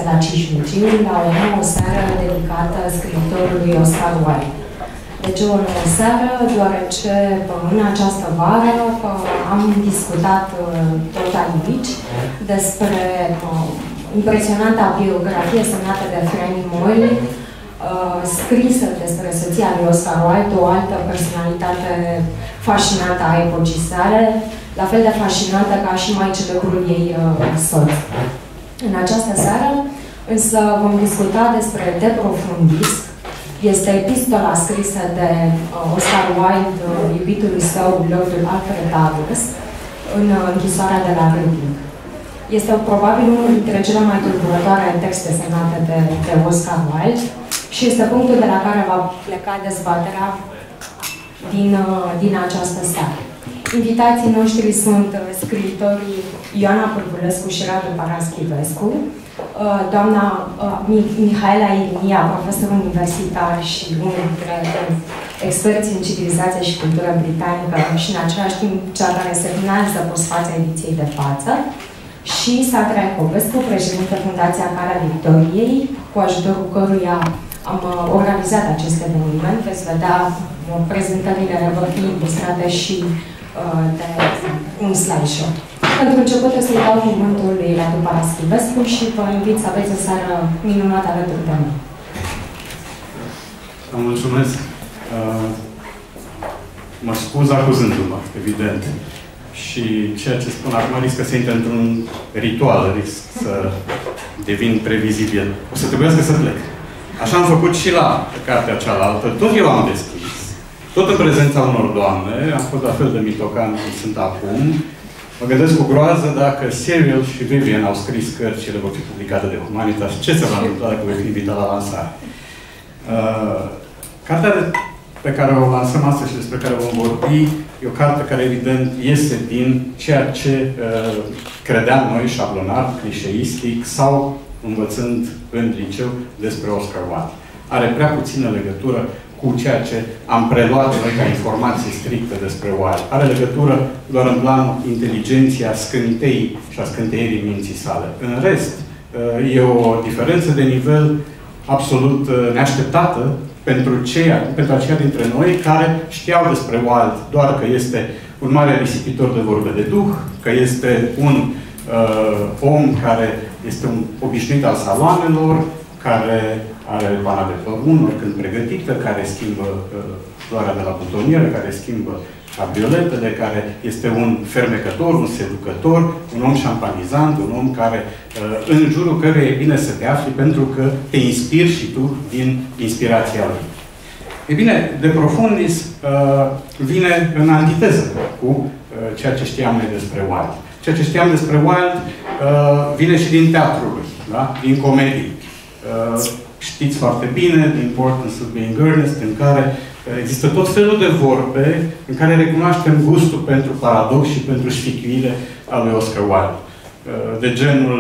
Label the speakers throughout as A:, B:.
A: la Cismigiu, la o nouă seară dedicată scriitorului Oscar Wilde. De ce o nouă seară? Deoarece în această vară am discutat tot aici despre impresionanta biografie semnată de Franny Moyle, scrisă despre soția lui Oscar Wilde, o altă personalitate fascinantă a epocii sale, la fel de fascinantă ca și mai celebrul ei soț. În această seară însă vom discuta despre De Profundis. Este epistola scrisă de Oscar Wilde, iubitului său, Lordul Alfred Douglas, în închisoarea de la Reading. Este probabil unul dintre cele mai tulburătoare texte semnate de Oscar Wilde și este punctul de la care va pleca dezbaterea din această seară. Invitații noștri sunt scriitorii Ioana Pârvulescu și Radu Paraschivescu, doamna Mihaela Irimia, profesor universitar și unul dintre experți în civilizație și cultură britanică și în același timp cea care semnează postfața ediției de față, și Sandra Iacobescu, președinte Fundația Calea Victoriei, cu ajutorul căruia am organizat acest eveniment. Veți vedea prezentările vor fi ilustrate și de un slideshow. Pentru început o să-i dau cuvântul lui Radu Paraschivescu și vă invit să aveți o seară minunată alături de mine.
B: Vă mulțumesc. Mă scuz acuzându-mă, evident. Și ceea ce spun acum risc să intre într-un ritual, risc să devin previzibil. O să trebuiască să plec. Așa am făcut și la cartea cealaltă. Tot eu am deschis. Tot în prezența unor doamne. Am fost la fel de mitocan cum sunt acum. Mă gândesc cu groază dacă Cyril și Vivian au scris cărți și le vor fi publicate de Humanitas. Ce se va întâmpla dacă voi fi invitat la lansare? Cartea pe care o lansăm astăzi și despre care vom vorbi e o carte care, evident, iese din ceea ce credeam noi, șablonar, clișeistic, sau învățând în liceu despre Oscar Wilde. Are prea puțină legătură cu ceea ce am preluat noi ca informații stricte despre Wilde. Are legătură doar în planul inteligenței, a scânteii și a scânteierii minții sale. În rest, e o diferență de nivel absolut neașteptată pentru aceia dintre noi care știau despre Wilde doar că este un mare risipitor de vorbe de duh, că este un om care este un obișnuit al saloanelor, care are pana de pământ, oricând pregătită, care schimbă floarea de la butonieră, care schimbă cabrioletele, care este un fermecător, un seducător, un om șampanizant, un om care, în jurul căruia e bine să te afli pentru că te inspiri și tu din inspirația lui. E bine, De Profundis vine în antiteză cu ceea ce știam noi despre Wilde. Ceea ce știam despre Wilde vine și din teatrul lui, da? Din comedii. Știți foarte bine, The Importance of Being Earnest, în care există tot felul de vorbe în care recunoaștem gustul pentru paradox și pentru știchuire a lui Oscar Wilde. De genul,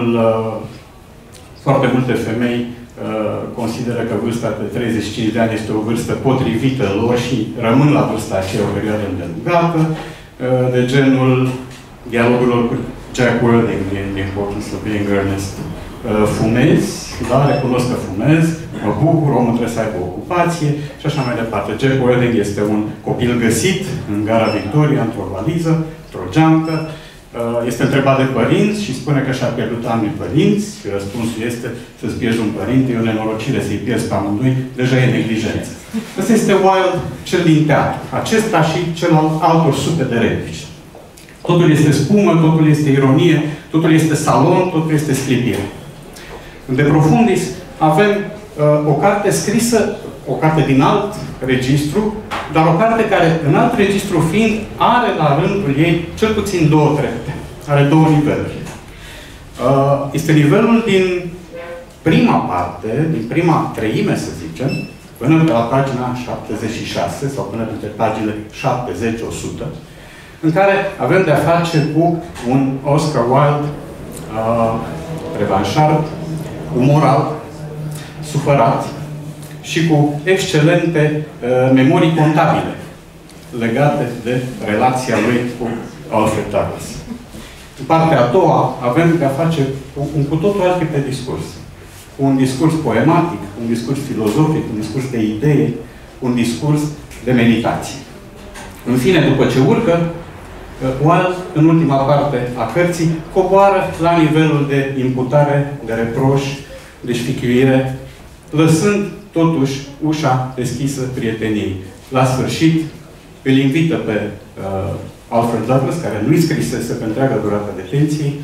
B: foarte multe femei consideră că vârsta de 35 de ani este o vârstă potrivită lor și rămân la vârsta aceea o perioadă îndelungată. De genul dialogurilor cu Jack Worthing din The Importance of Being Earnest. Fumezi, da, recunosc că fumez, mă bucur, omul trebuie să aibă o ocupație și așa mai departe. Jack Worthing este un copil găsit în gara Victoria, într-o valiză, într-o geantă. Este întrebat de părinți și spune că și-a pierdut ambii părinți și răspunsul este să-ți pierzi un părinte, e o nenorocire să-i pierzi pe amândoi, deja e neglijență. Asta este Wilde, cel din teatru. Acesta și cel al altor sute de replici. Totul este spumă, totul este ironie, totul este salon, totul este sclipire. De Profundis avem o carte scrisă, o carte din alt registru, dar o carte care, în alt registru fiind, are la rândul ei cel puțin două trepte. Are două niveluri. Este nivelul din prima parte, din prima treime, să zicem, până pe la pagina 76, sau până pe paginile 70-100, în care avem de-a face cu un Oscar Wilde revanșard, umoral, supărat și cu excelente memorii contabile legate de relația lui cu Alfred Douglas. În partea a doua avem de-a face cu un cu totul alt tip de discurs. un discurs poematic, un discurs filozofic, un discurs de idee, un discurs de meditație. În fine, după ce urcă, Wilde, în ultima parte a cărții, coboară la nivelul de imputare, de reproș, de știchuire, lăsând totuși ușa deschisă prieteniei. La sfârșit, îl invită pe Alfred Douglas, care nu-i scrisese pe întreaga durată detenției,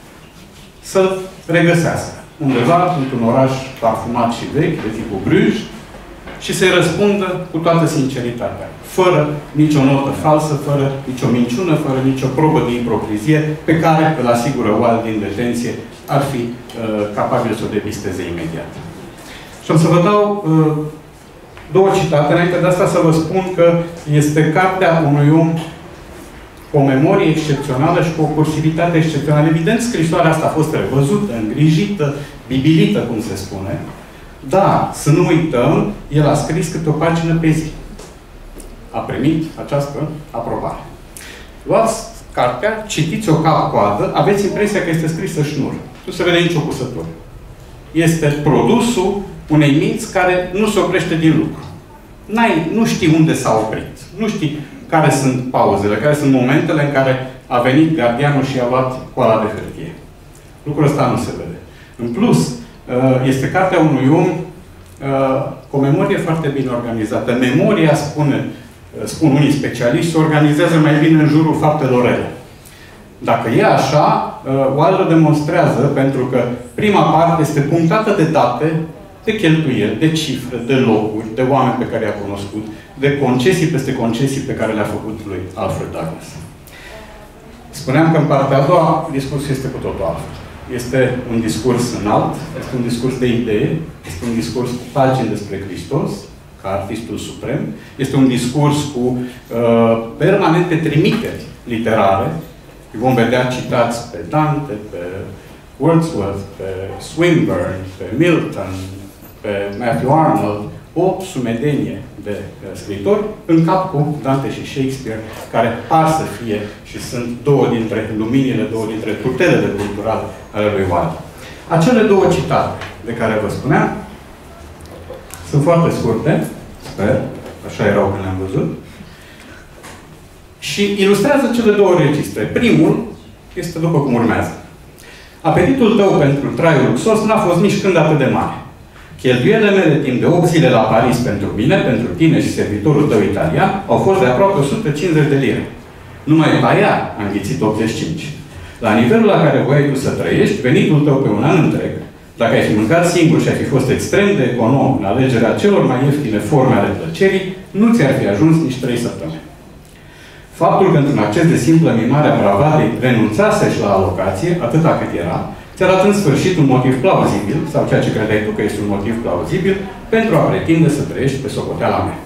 B: să-l regăsească undeva într-un oraș parfumat și vechi, de tipul Bruges, și să-i răspundă cu toată sinceritatea, fără nicio notă falsă, fără nicio minciună, fără nicio probă de ipocrizie, pe care, îl asigură Wilde din detenție, ar fi capabil să o depisteze imediat. Și am să vă dau două citate. Înainte de asta să vă spun că este cartea unui om cu o memorie excepțională și cu o cursivitate excepțională. Evident, scrisoarea asta a fost revăzută, îngrijită, bibilită, cum se spune. Dar, să nu uităm, el a scris câte o pagină pe zi. A primit această aprobare. Luați cartea, citiți-o cap-coadă, aveți impresia că este scrisă șnur. Nu se vede nicio cusătură. Este produsul unei minți care nu se oprește din lucru. Nu știi unde s-a oprit. Nu știi care sunt pauzele, care sunt momentele în care a venit gardianul și a luat coala de hârtie. Lucrul ăsta nu se vede. În plus, este cartea unui om cu o memorie foarte bine organizată. Memoria, spun unii specialiști, se organizează mai bine în jurul faptelor rele. Dacă e așa, Wilde o demonstrează, pentru că prima parte este punctată de date, de cheltuieli, de cifre, de locuri, de oameni pe care i-a cunoscut, de concesii peste concesii pe care le-a făcut lui Alfred Douglas. Spuneam că în partea a doua, discursul este cu totul altfel. Este un discurs înalt, este un discurs de idee, este un discurs cu pagini despre Hristos, ca artistul suprem, este un discurs cu permanente trimiteri literare. Vom vedea citați pe Dante, pe Wordsworth, pe Swinburne, pe Milton, pe Matthew Arnold, o sumedenie de scriitori, în cap cu Dante și Shakespeare, care par să fie și sunt două dintre luminile, două dintre puterele culturale ale lui Wilde. Acele două citate de care vă spuneam sunt foarte scurte, sper, așa erau când le-am văzut, și ilustrează cele două registre. Primul este după cum urmează. Apetitul tău pentru traiul luxos n-a fost nici când atât de mare. Cheltuielile mele timp de 8 zile la Paris pentru mine, pentru tine și servitorul tău italian, au fost de aproape 150 de lire. Numai la ea a înghițit 85. La nivelul la care voiai tu să trăiești, venitul tău pe un an întreg, dacă ai fi mâncat singur și ai fi fost extrem de econom în alegerea celor mai ieftine forme ale plăcerii, nu ți-ar fi ajuns nici 3 săptămâni. Faptul că într-un acces de simplă mimare a bravadei renunțasești la alocație, atâta cât era, ți arată în sfârșit un motiv plauzibil, sau ceea ce credeai tu că este un motiv plauzibil, pentru a pretinde să trăiești pe socoteala mea.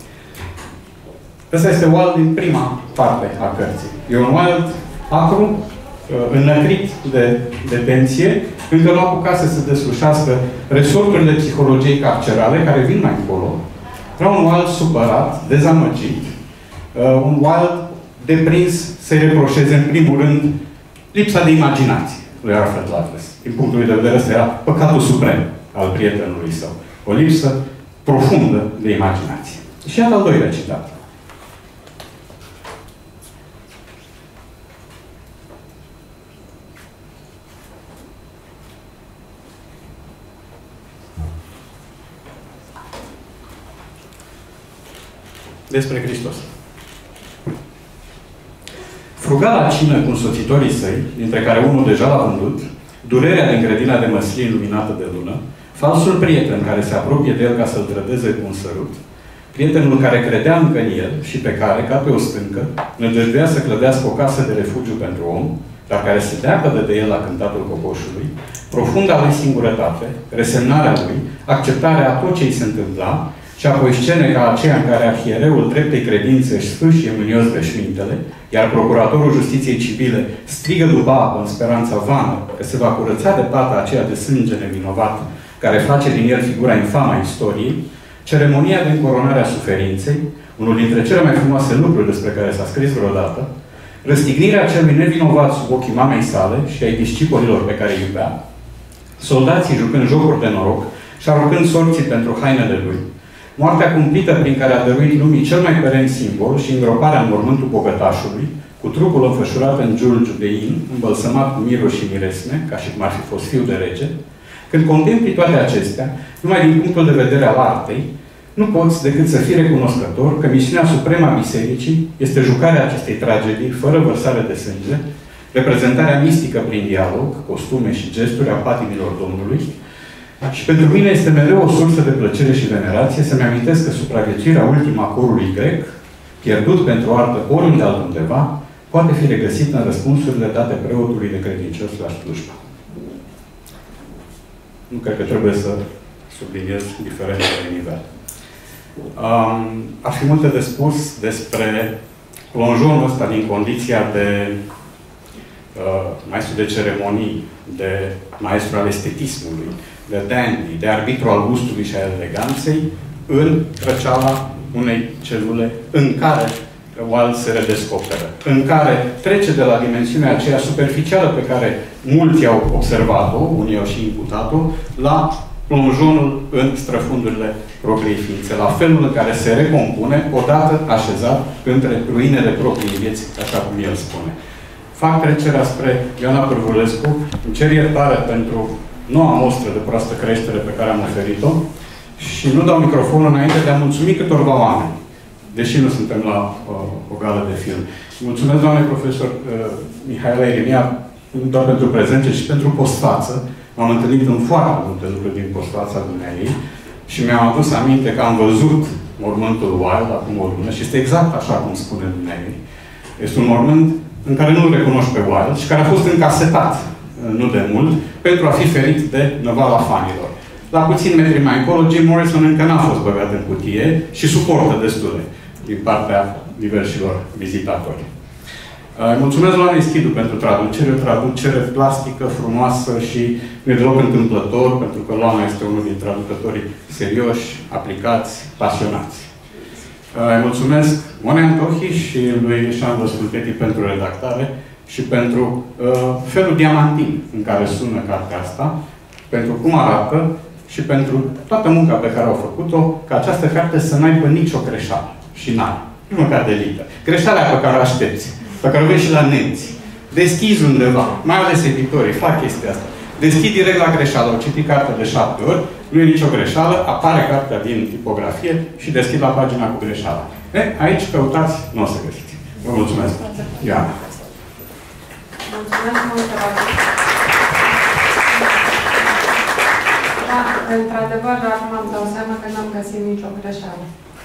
B: Ăsta este Wilde din prima parte a cărții. E un Wilde acru, înnăcrit de detenție, încă nu apucase să deslușească resorturile psihologiei carcerale, care vin mai încolo. Era un Wilde supărat, dezamăgit, un Wilde deprins să-i reproșeze, în primul rând, lipsa de imaginație lui Alfred Douglas. Din punctul de vedere, ăsta era păcatul suprem al prietenului său. O lipsă profundă de imaginație. Și iată al doilea citat. Despre Hristos. Frugala cină cu însoțitorii săi, dintre care unul deja l-a vândut, durerea din grădina de măslin luminată de lună, falsul prieten care se apropie de el ca să-l trădeze cu un sărut, prietenul care credea încă în el și pe care, ca pe o stâncă, nădăjduia să clădească o casă de refugiu pentru om, dar care se deapădă de el la cântatul cocoșului, profunda lui singurătate, resemnarea lui, acceptarea a tot ce îi se întâmpla, și apoi scene ca aceea în care arhiereul dreptei credințe își sfâșie mânios veșmintele, iar procuratorul justiției civile strigă după apă în speranța vană că se va curăța de pata aceea de sânge nevinovat, care face din el figura infamă a istoriei, ceremonia de încoronare a suferinței, unul dintre cele mai frumoase lucruri despre care s-a scris vreodată, răstignirea celui nevinovat sub ochii mamei sale și ai discipolilor pe care îi iubea, soldații jucând jocuri de noroc și aruncând sorții pentru hainele lui, moartea cumplită prin care a dăruit lumii cel mai perent simbol și îngroparea în mormântul bogătașului, cu trupul înfășurat în jurul judein, îmbălsămat cu miruri și miresme, ca și cum ar fi fost fiu de rege, când contempli toate acestea, numai din punctul de vedere al artei, nu poți decât să fii recunoscător că misiunea supremă a Bisericii este jucarea acestei tragedii fără vărsare de sânge, reprezentarea mistică prin dialog, costume și gesturi a patimilor Domnului. Și pentru mine este mereu o sursă de plăcere și venerație să-mi amintesc că supraviețuirea ultima a corului grec, pierdut pentru artă oriunde altundeva, poate fi regăsită în răspunsurile date preotului de credincios la slujbă. Nu cred că trebuie să subliniez diferența de nivel. Ar fi multe de spus despre plonjonul ăsta din condiția de maestru de ceremonii, de maestru al estetismului, de dandy, de arbitru al gustului și al eleganței, în răceala unei celule în care Wilde se redescoperă, în care trece de la dimensiunea aceea superficială pe care mulți au observat-o, unii au și imputat-o, la plonjonul în străfundurile propriei ființe, la felul în care se recompune, odată așezat între ruinele propriei vieți, așa cum el spune. Fac trecerea spre Ioana Pârvulescu, îmi cer iertare pentru noua mostră de proastă creștere pe care am oferit-o și nu dau microfonul înainte de a mulțumi câtorva oameni, deși nu suntem la o gală de film. Mulțumesc, doamne profesor Mihaela Iremia, nu doar pentru prezență, ci pentru postfață. M-am întâlnit în foarte multe lucruri din postfața dumneavoastră și mi-am adus aminte că am văzut mormântul Wilde acum o lună și este exact așa cum spune dumneavoastră. Este un mormânt în care nu-l recunoști pe Wilde și care a fost încasetat nu de mult pentru a fi ferit de năvala fanilor. La puțin metri mai încolo, Jim Morrison încă n-a fost băgat în cutie și suportă destule din partea diversilor vizitatori. Mulțumesc Loanei Schidu pentru traducere, o traducere plastică, frumoasă și nu e deloc întâmplător, pentru că Loana este unul din traducătorii serioși, aplicați, pasionați. Mulțumesc Monei Antohi și lui Șandru Sculpeti pentru redactare și pentru felul diamantin în care sună cartea asta, pentru cum arată și pentru toată munca pe care au făcut-o, ca această carte să n-aibă nicio greșeală. Și n-ai. Nu măcar de lită. Greșeala pe care o aștepți, pe care o vezi și la nemți. Deschizi undeva, mai ales editorii, fac chestia asta. Deschid direct la greșeală, o citi cartea de 7 ori, nu e nicio greșeală, apare cartea din tipografie și deschid la pagina cu greșeala. Aici căutați, nu o să găsiți. Vă mulțumesc. Ioana.
A: Mulțumesc mult, da, într-adevăr, acum îmi dau seama că n-am găsit nicio greșeală.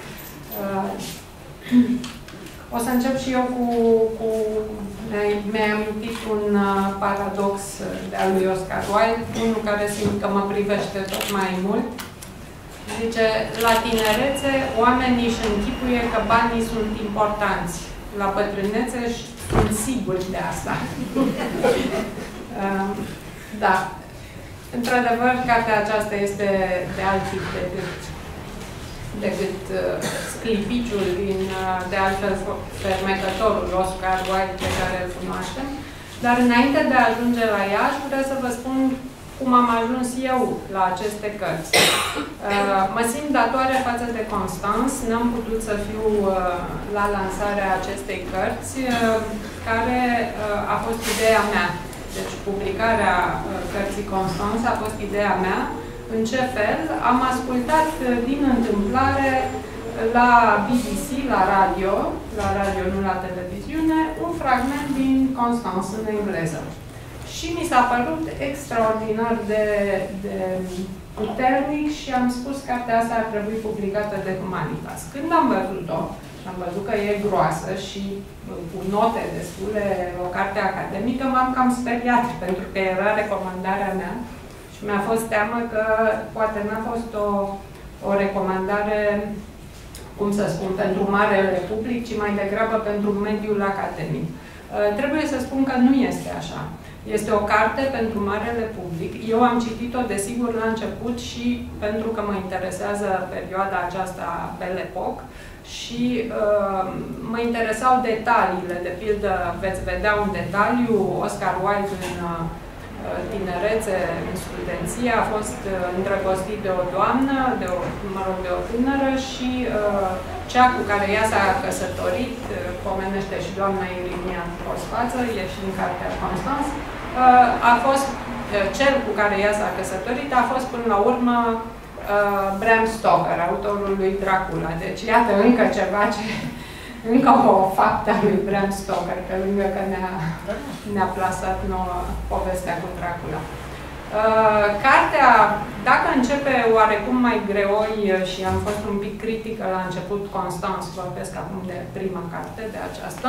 A: O să încep și eu cu mi-ai amintit un paradox de-al lui Oscar Wilde, unul care simt că mă privește tot mai mult. Zice, la tinerețe, oamenii își închipuie că banii sunt importanți. La bătrânețe sunt siguri de asta. Da. Într-adevăr, cartea aceasta este de alt tip decât sclipiciul din, de altfel, fermecătorul Oscar Wilde pe care îl cunoaștem. Dar înainte de a ajunge la ea, aș vrea să vă spun cum am ajuns eu la aceste cărți. Mă simt datoare față de Constance. N-am putut să fiu la lansarea acestei cărți, care a fost ideea mea. Deci, publicarea cărții Constance a fost ideea mea. În ce fel? Am ascultat din întâmplare la BBC, la radio, nu la televiziune, un fragment din Constance în engleză. Și mi s-a părut extraordinar de puternic și am spus că cartea asta ar trebui publicată de Humanitas. Când am văzut-o, am văzut că e groasă și cu note destule, o carte academică, m-am cam speriat, pentru că era recomandarea mea și mi-a fost teamă că poate n-a fost o recomandare, cum să spun, pentru marele public, ci mai degrabă pentru mediul academic. Trebuie să spun că nu este așa. Este o carte pentru marele public. Eu am citit-o, desigur, la început și pentru că mă interesează perioada aceasta Belle Époque și mă interesau detaliile. De pildă, veți vedea un detaliu, Oscar Wilde în
C: tinerețe, în studenție, a fost îndrăgostit de o doamnă, de o tânără și cea cu care ea s-a căsătorit, pomenește și doamna Irimia Posfață, e și în cartea Constans, a fost, cel cu care ea s-a căsătorit a fost până la urmă Bram Stoker, autorul lui Dracula. Deci iată încă ceva ce... Încă o faptă a lui Bram Stoker, pe lângă că ne-a plasat nouă povestea cu Dracula. Cartea, dacă începe oarecum mai greoi și am fost un pic critică la început, Constans, vorbesc acum de prima carte, de aceasta,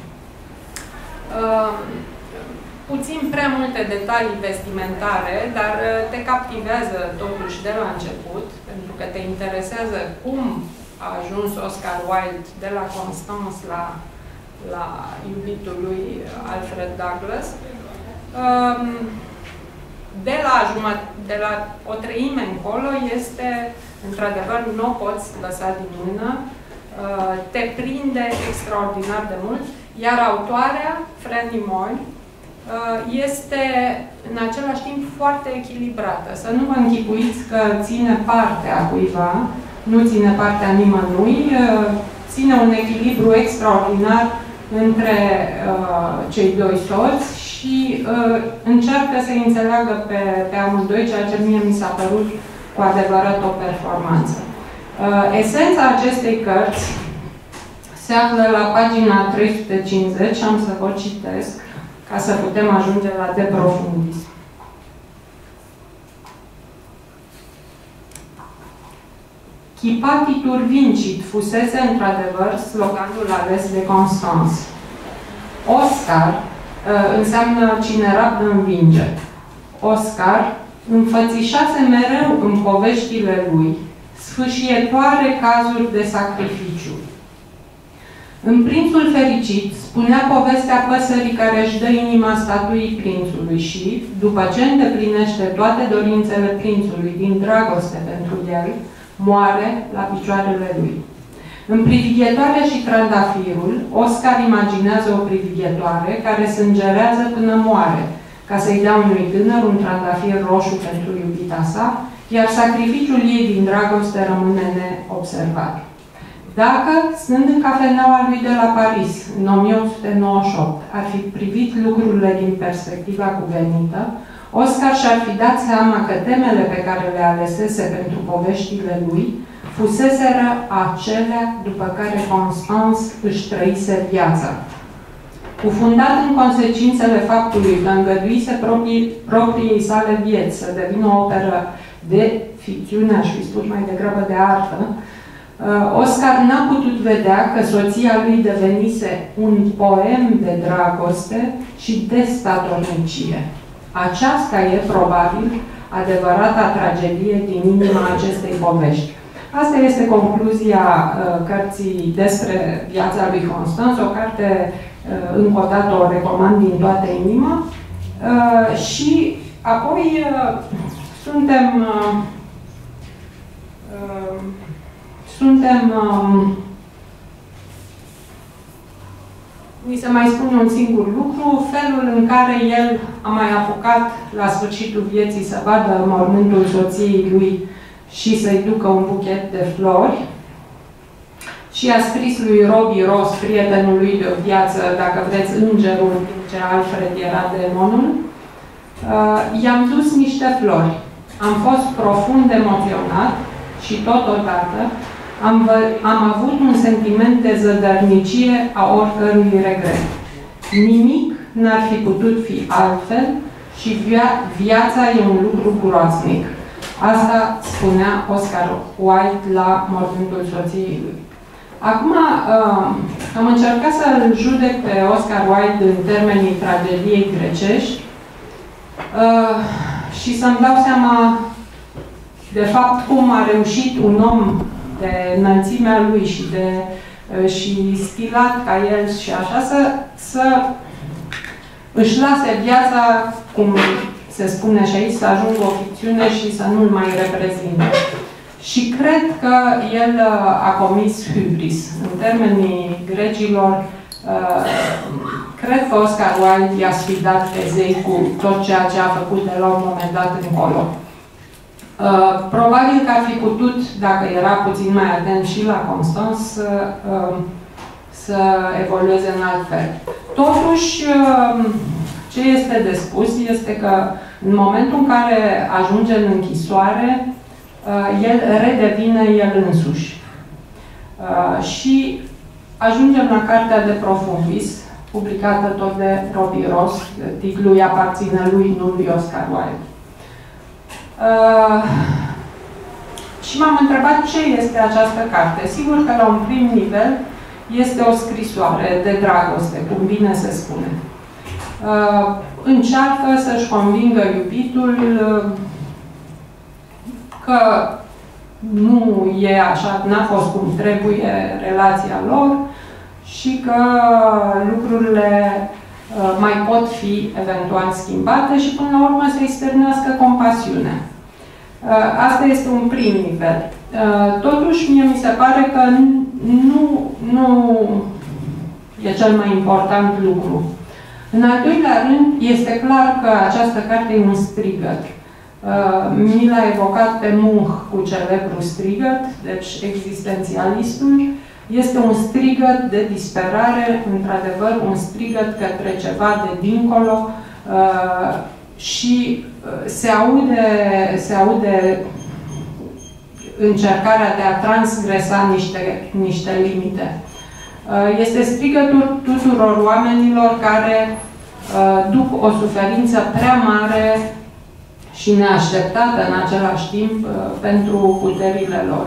C: puțin prea multe detalii vestimentare, dar te captivează totuși de la început, pentru că te interesează cum a ajuns Oscar Wilde de la Constans la iubitul lui Alfred Douglas. De la o treime încolo este, într-adevăr, nu o poți lăsa din mână, te prinde extraordinar de mult, iar autoarea, Franny Moyle, este în același timp foarte echilibrată. Să nu vă închipuiți că ține partea cuiva, nu ține partea nimănui, ține un echilibru extraordinar între cei doi soți și încearcă să înțeleagă pe amândoi, ceea ce mie mi s-a părut cu adevărat o performanță. Esența acestei cărți se află la pagina 350, am să vă citesc, ca să putem ajunge la de profundis. Chipatitur vincit fusese într-adevăr sloganul ales de Constans. Oscar înseamnă cine rabdă învinge. Oscar înfățișase mereu în poveștile lui sfâșietoare cazuri de sacrificiu. În Prințul Fericit spunea povestea păsării care își dă inima statuii prințului și, după ce îndeplinește toate dorințele prințului din dragoste pentru el, moare la picioarele lui. În Privighetoare și Trandafirul, Oscar imaginează o privighetoare care sângerează până moare, ca să-i dea unui tânăr un trandafir roșu pentru iubita sa, iar sacrificiul ei din dragoste rămâne neobservat. Dacă, stând în cafeneaua lui de la Paris, în 1898, ar fi privit lucrurile din perspectiva cuvenită, Oscar și-ar fi dat seama că temele pe care le alesese pentru poveștile lui fuseseră acelea după care Constans își trăise viața. Cufundat în consecințele faptului că îngăduise propriei sale vieți să devină o operă de ficțiune, aș fi spus mai degrabă de artă, Oscar n-a putut vedea că soția lui devenise un poem de dragoste și de statornicie. Aceasta e, probabil, adevărata tragedie din inima acestei povești. Asta este concluzia cărții despre viața lui Constans, o carte, încă o dată, o recomand din toată inima. Și apoi mi se mai spune un singur lucru, felul în care el a mai apucat la sfârșitul vieții să vadă mormântul soției lui și să-i ducă un buchet de flori. Și a scris lui Robbie Ross, prietenul lui de o viață, dacă vreți, îngerul, în timp ce Alfred era demonul. I-am dus niște flori. Am fost profund emoționat și totodată am avut un sentiment de zădărnicie a oricărui regret. Nimic n-ar fi putut fi altfel și viața e un lucru groaznic. Asta spunea Oscar Wilde la mormântul soției lui. Acum, am încercat să-l judec pe Oscar Wilde în termenii tragediei grecești și să-mi dau seama de fapt cum a reușit un om de înălțimea lui și stilat ca el și așa, să își lase viața, cum se spune și aici, să ajungă o ficțiune și să nu-l mai reprezinte. Și cred că el a comis hubris. În termenii grecilor, cred că Oscar Wilde i-a sfidat pe zei cu tot ceea ce a făcut de la un moment dat încolo. Probabil că ar fi putut, dacă era puțin mai atent și la Constance, să evolueze în alt fel. Totuși, ce este de spus este că în momentul în care ajunge în închisoare, el redevine el însuși. Și ajungem la cartea de Profundis, publicată tot de Robbie Ross. Titlul îi aparține lui, nu lui Oscar Wilde. Și m-am întrebat ce este această carte. Sigur că la un prim nivel este o scrisoare de dragoste, cum bine se spune. Încearcă să-și convingă iubitul că nu e așa, n-a fost cum trebuie relația lor și că lucrurile mai pot fi eventual schimbate și până la urmă să-i stârnească compasiune. Asta este un prim nivel. Totuși, mie mi se pare că nu e cel mai important lucru. În al doilea rând, este clar că această carte e un strigăt. Mi l-a evocat pe Munch cu celebrul strigăt, deci existențialistul. Este un strigăt de disperare, într-adevăr, un strigăt către ceva de dincolo și se aude încercarea de a transgresa niște limite. Este strigătul tuturor oamenilor care duc o suferință prea mare și neașteptată în același timp pentru puterile lor.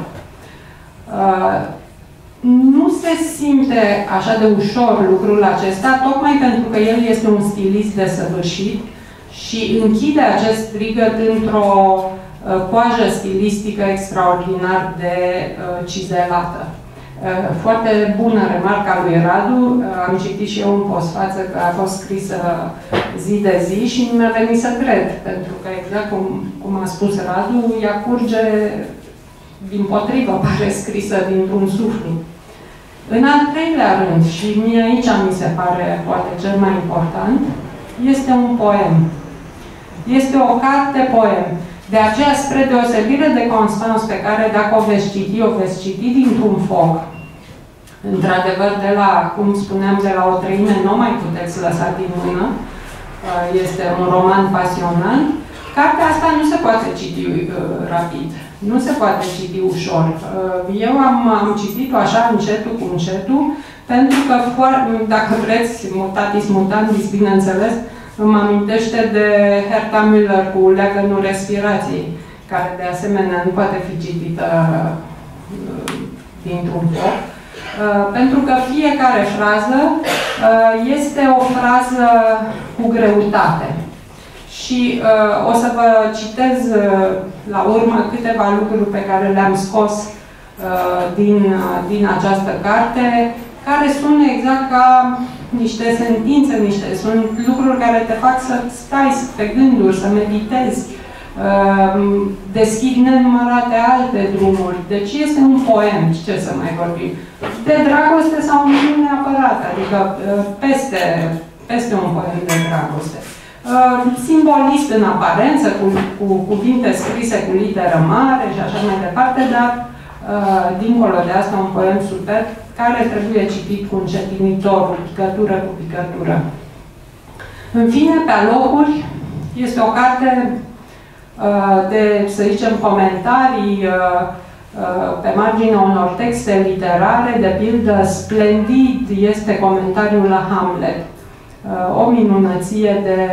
C: Nu se simte așa de ușor lucrul acesta, tocmai pentru că el este un stilist desăvârșit și închide acest strigăt într-o coajă stilistică extraordinar de cizelată. Foarte bună remarca lui Radu, am citit și eu în postfață că a fost scrisă zi de zi și nu mi-a venit să cred, pentru că exact cum a spus Radu, ea curge dimpotrivă, pare scrisă dintr-un suflu. În al treilea rând, și mie aici mi se pare poate cel mai important, este un poem. Este o carte poem. De aceea, spre deosebire de Constance, pe care dacă o veți citi dintr-un foc. Într-adevăr, de la, cum spuneam, de la o treime nu mai puteți lăsa din mână. Este un roman pasionant. Cartea asta nu se poate citi rapid. Nu se poate citi ușor. Eu am citit-o așa încetul cu încetul, pentru că, dacă vreți, mutatis mutandis, bineînțeles, îmi amintește de Herta Müller cu Leagănul respirației, care de asemenea nu poate fi citită dintr-un foc, pentru că fiecare frază este o frază cu greutate. Și o să vă citez la urmă câteva lucruri pe care le-am scos din această carte, care sună exact ca niște sentințe, sunt lucruri care te fac să stai pe gânduri, să meditezi, deschid nenumărate alte drumuri. Deci este un poem, ce să mai vorbim. De dragoste sau nu neapărat, adică peste un poem de dragoste. Simbolist în aparență, cu cuvinte scrise cu literă mare și așa mai departe, dar dincolo de asta un poem superb care trebuie citit cu încetinitorul, picătură cu picătură. În fine, pe alocuri, este o carte de, să zicem, comentarii pe marginea unor texte literare, de pildă, splendid este comentariul la Hamlet. O minunăție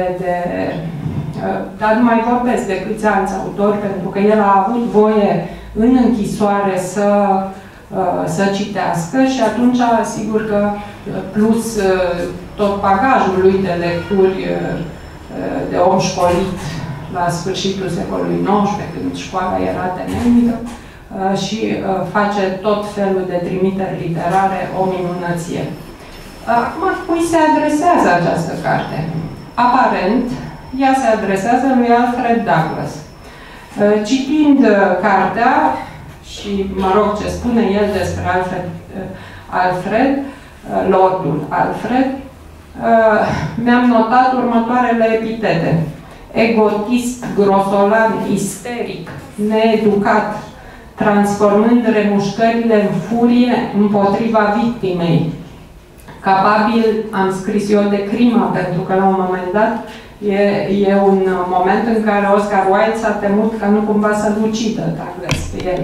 C: dar nu mai vorbesc de câți alți autori, pentru că el a avut voie în închisoare să citească și atunci, sigur că, plus tot bagajul lui de lecturi de om școlit la sfârșitul secolului XIX, când școala era temeinică, și face tot felul de trimiteri literare, o minunăție. Acum, cui se adresează această carte? Aparent, ea se adresează lui Alfred Douglas. Citind cartea, și mă rog ce spune el despre Alfred, Lordul Alfred, mi-am notat următoarele epitete. Egotist, grosolan, isteric, needucat, transformând remușcările în furie împotriva victimei. Capabil, am scris eu, de crimă, pentru că la un moment dat e un moment în care Oscar Wilde s-a temut ca nu cumva să-l ucidă Douglas pe el.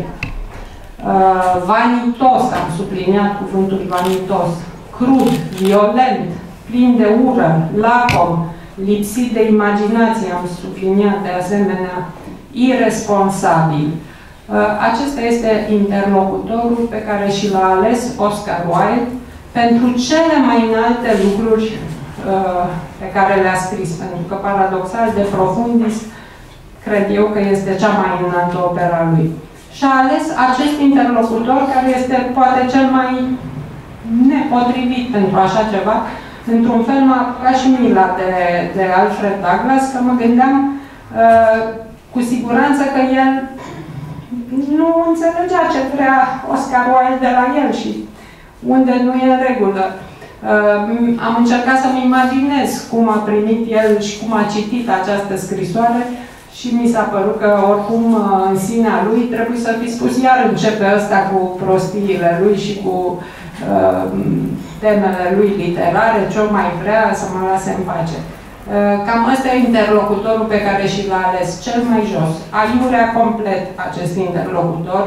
C: Vanitos, am subliniat cuvântul vanitos, crud, violent, plin de ură, lacom, lipsit de imaginație, am subliniat de asemenea, irresponsabil. Acesta este interlocutorul pe care și l-a ales Oscar Wilde pentru cele mai înalte lucruri pe care le-a scris, pentru că paradoxal de profundis cred eu că este cea mai înaltă opera lui. Și a ales acest interlocutor care este poate cel mai nepotrivit pentru așa ceva. Într-un fel m-a apucat și mila de Alfred Douglas, că mă gândeam cu siguranță că el nu înțelegea ce vrea Oscar Wilde de la el și unde nu e în regulă. Am încercat să-mi imaginez cum a primit el și cum a citit această scrisoare și mi s-a părut că oricum în sinea lui trebuie să fi spus iar începe ăsta cu prostiile lui și cu temele lui literare, ce-o mai vrea să mă lase în pace. Cam ăsta e interlocutorul pe care și l-a ales, cel mai jos. Aiurea complet acest interlocutor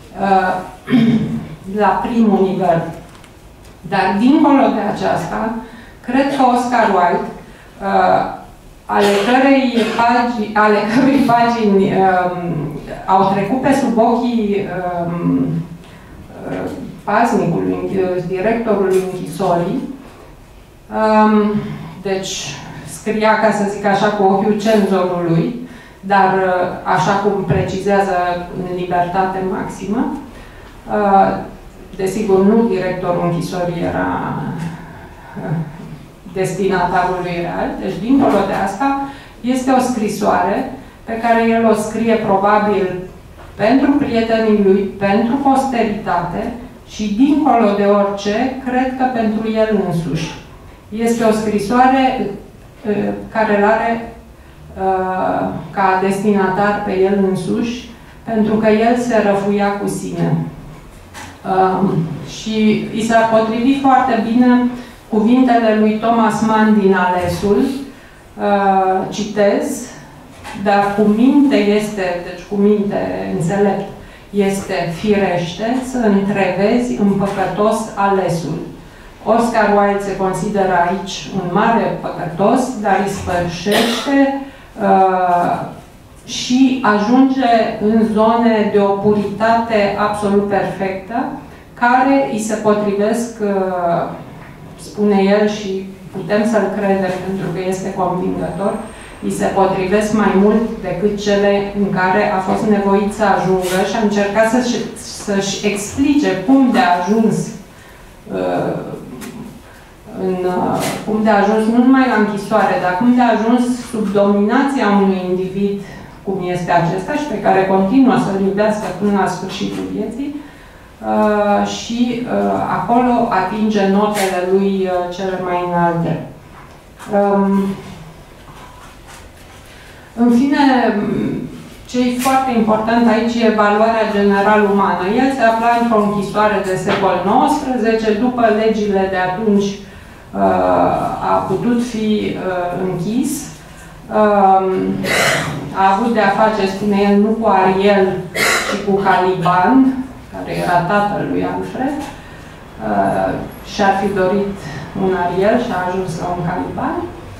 C: la primul nivel. Dar dincolo de aceasta, cred că Oscar Wilde, ale cărui pagini au trecut pe sub ochii paznicului, directorului închisorii, deci scria, ca să zic așa, cu ochiul cenzorului, dar așa cum precizează în libertate maximă. Desigur, nu directorul închisorii era destinatarul lui real. Deci, dincolo de asta, este o scrisoare pe care el o scrie probabil pentru prietenii lui, pentru posteritate și, dincolo de orice, cred că pentru el însuși. Este o scrisoare care îl are ca destinatar pe el însuși, pentru că el se răfuia cu sine. Și i s-a potrivit foarte bine cuvintele lui Thomas Mann din Alesul, citez, dar cu minte este, deci cu minte înțelept, este firește să întrevezi în păcătos alesul. Oscar Wilde se consideră aici un mare păcătos, dar îi sfârșește și ajunge în zone de o puritate absolut perfectă, care îi se potrivesc, spune el, și putem să-l credem pentru că este convingător, îi se potrivesc mai mult decât cele în care a fost nevoit să ajungă și a încercat să-și explice cum de a ajuns cum de a ajuns nu numai la închisoare, dar cum de a ajuns sub dominația unui individ cum este acesta și pe care continuă să-l iubească până la sfârșitul vieții și acolo atinge notele lui cele mai înalte. În fine, ce e foarte important aici e valoarea general umană. El se afla într-o închisoare de secol XIX, după legile de atunci a putut fi închis. A avut de-a face, spune el, nu cu Ariel, ci cu Caliban, care era tatăl lui Alfred, și-ar fi dorit un Ariel și a ajuns la un Caliban.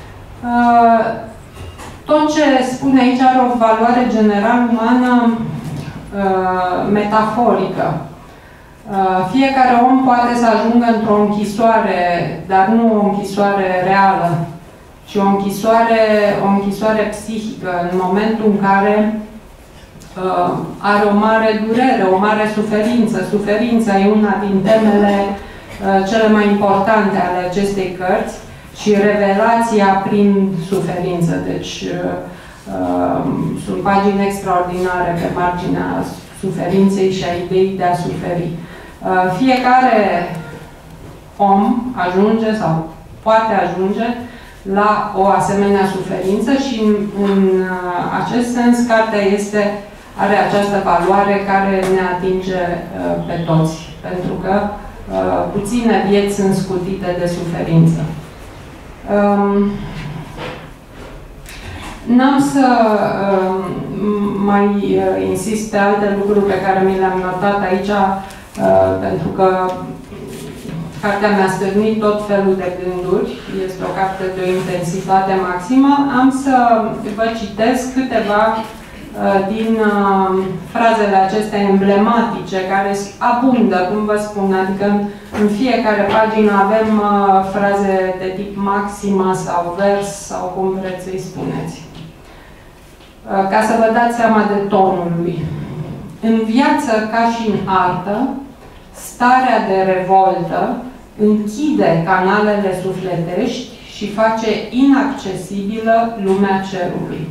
C: Tot ce spune aici are o valoare general umană metaforică. Fiecare om poate să ajungă într-o închisoare, dar nu o închisoare reală, ci o închisoare psihică, în momentul în care are o mare durere, o mare suferință. Suferința e una din temele cele mai importante ale acestei cărți și revelația prin suferință. Deci sunt pagini extraordinare pe marginea suferinței și a ideii de a suferi. Fiecare om ajunge, sau poate ajunge la o asemenea suferință și în acest sens cartea are această valoare care ne atinge pe toți, pentru că puține vieți sunt scutite de suferință. N-am să mai insist pe alte lucruri pe care mi le-am notat aici, pentru că cartea mi-a stârnit tot felul de gânduri. Este o carte de o intensitate maximă. Am să vă citesc câteva din frazele acestea emblematice, care abundă, cum vă spun, adică în fiecare pagină avem fraze de tip maximă sau vers, sau cum vreți să-i spuneți. Ca să vă dați seama de tonul lui. În viață, ca și în artă, starea de revoltă închide canalele sufletești și face inaccesibilă lumea cerului.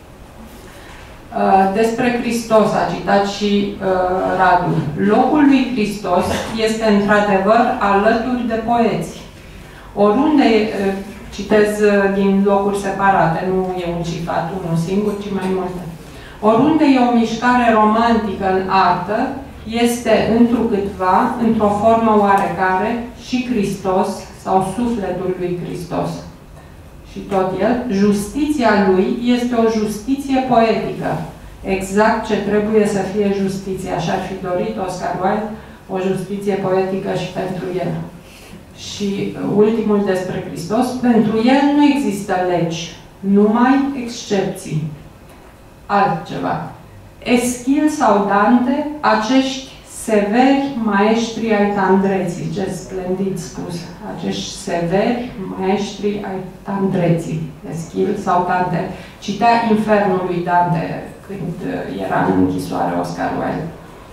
C: Despre Hristos a citat și Radu. Locul lui Hristos este într-adevăr alături de poeți. Oriunde, citez din locuri separate, nu e un citat unul singur, ci mai multe. Oriunde e o mișcare romantică în artă, este întrucâtva, într-o formă oarecare, și Hristos sau sufletul lui Hristos. Și tot el, justiția lui este o justiție poetică. Exact ce trebuie să fie justiția. Și-ar fi dorit Oscar Wilde o justiție poetică și pentru el. Și ultimul despre Hristos, pentru el nu există legi, numai excepții. Altceva. Eschil sau Dante, acești severi maestri ai tandreții. Ce splendid spus. Acești severi maestri ai tandreții. Eschil sau Dante. Citea Infernul lui Dante când era în închisoare Oscar Wilde.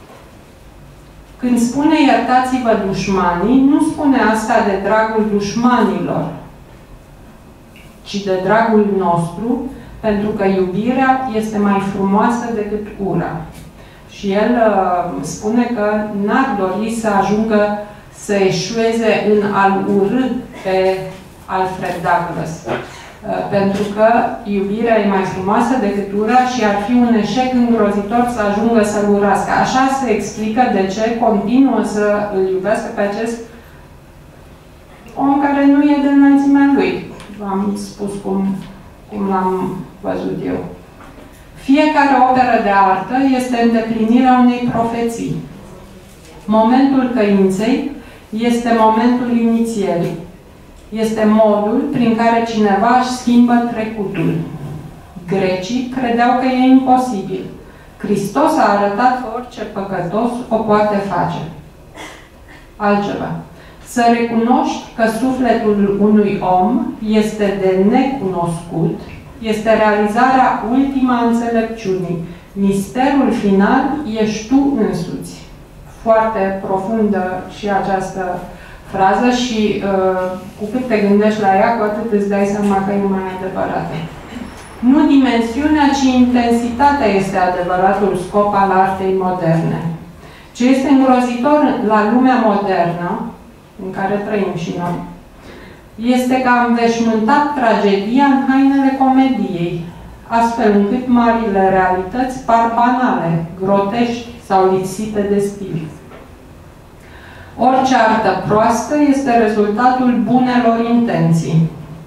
C: Când spune iertați-vă dușmanii, nu spune asta de dragul dușmanilor, ci de dragul nostru, pentru că iubirea este mai frumoasă decât ura. Și el spune că n-ar dori să ajungă să eșueze în a-l urâ pe Alfred Douglas. Pentru că iubirea e mai frumoasă decât ura și ar fi un eșec îngrozitor să ajungă să-l urască. Așa se explică de ce continuă să îl iubească pe acest om care nu e de înălțimea lui. V-am spus cum l-am văzut eu. Fiecare operă de artă este îndeplinirea unei profeții. Momentul căinței este momentul inițierii. Este modul prin care cineva își schimbă trecutul. Grecii credeau că e imposibil. Hristos a arătat că orice păcătos o poate face. Altceva. Să recunoști că sufletul unui om este de necunoscut, este realizarea ultima a înțelepciunii. Misterul final ești tu însuți. Foarte profundă și această frază și cu cât te gândești la ea, cu atât îți dai seama că e mai adevărată. Nu dimensiunea, ci intensitatea este adevăratul scop al artei moderne. Ce este îngrozitor la lumea modernă, în care trăim și noi, este că am veșmântat tragedia în hainele comediei, astfel încât marile realități par banale, grotești sau lipsite de stil. Orice artă proastă este rezultatul bunelor intenții.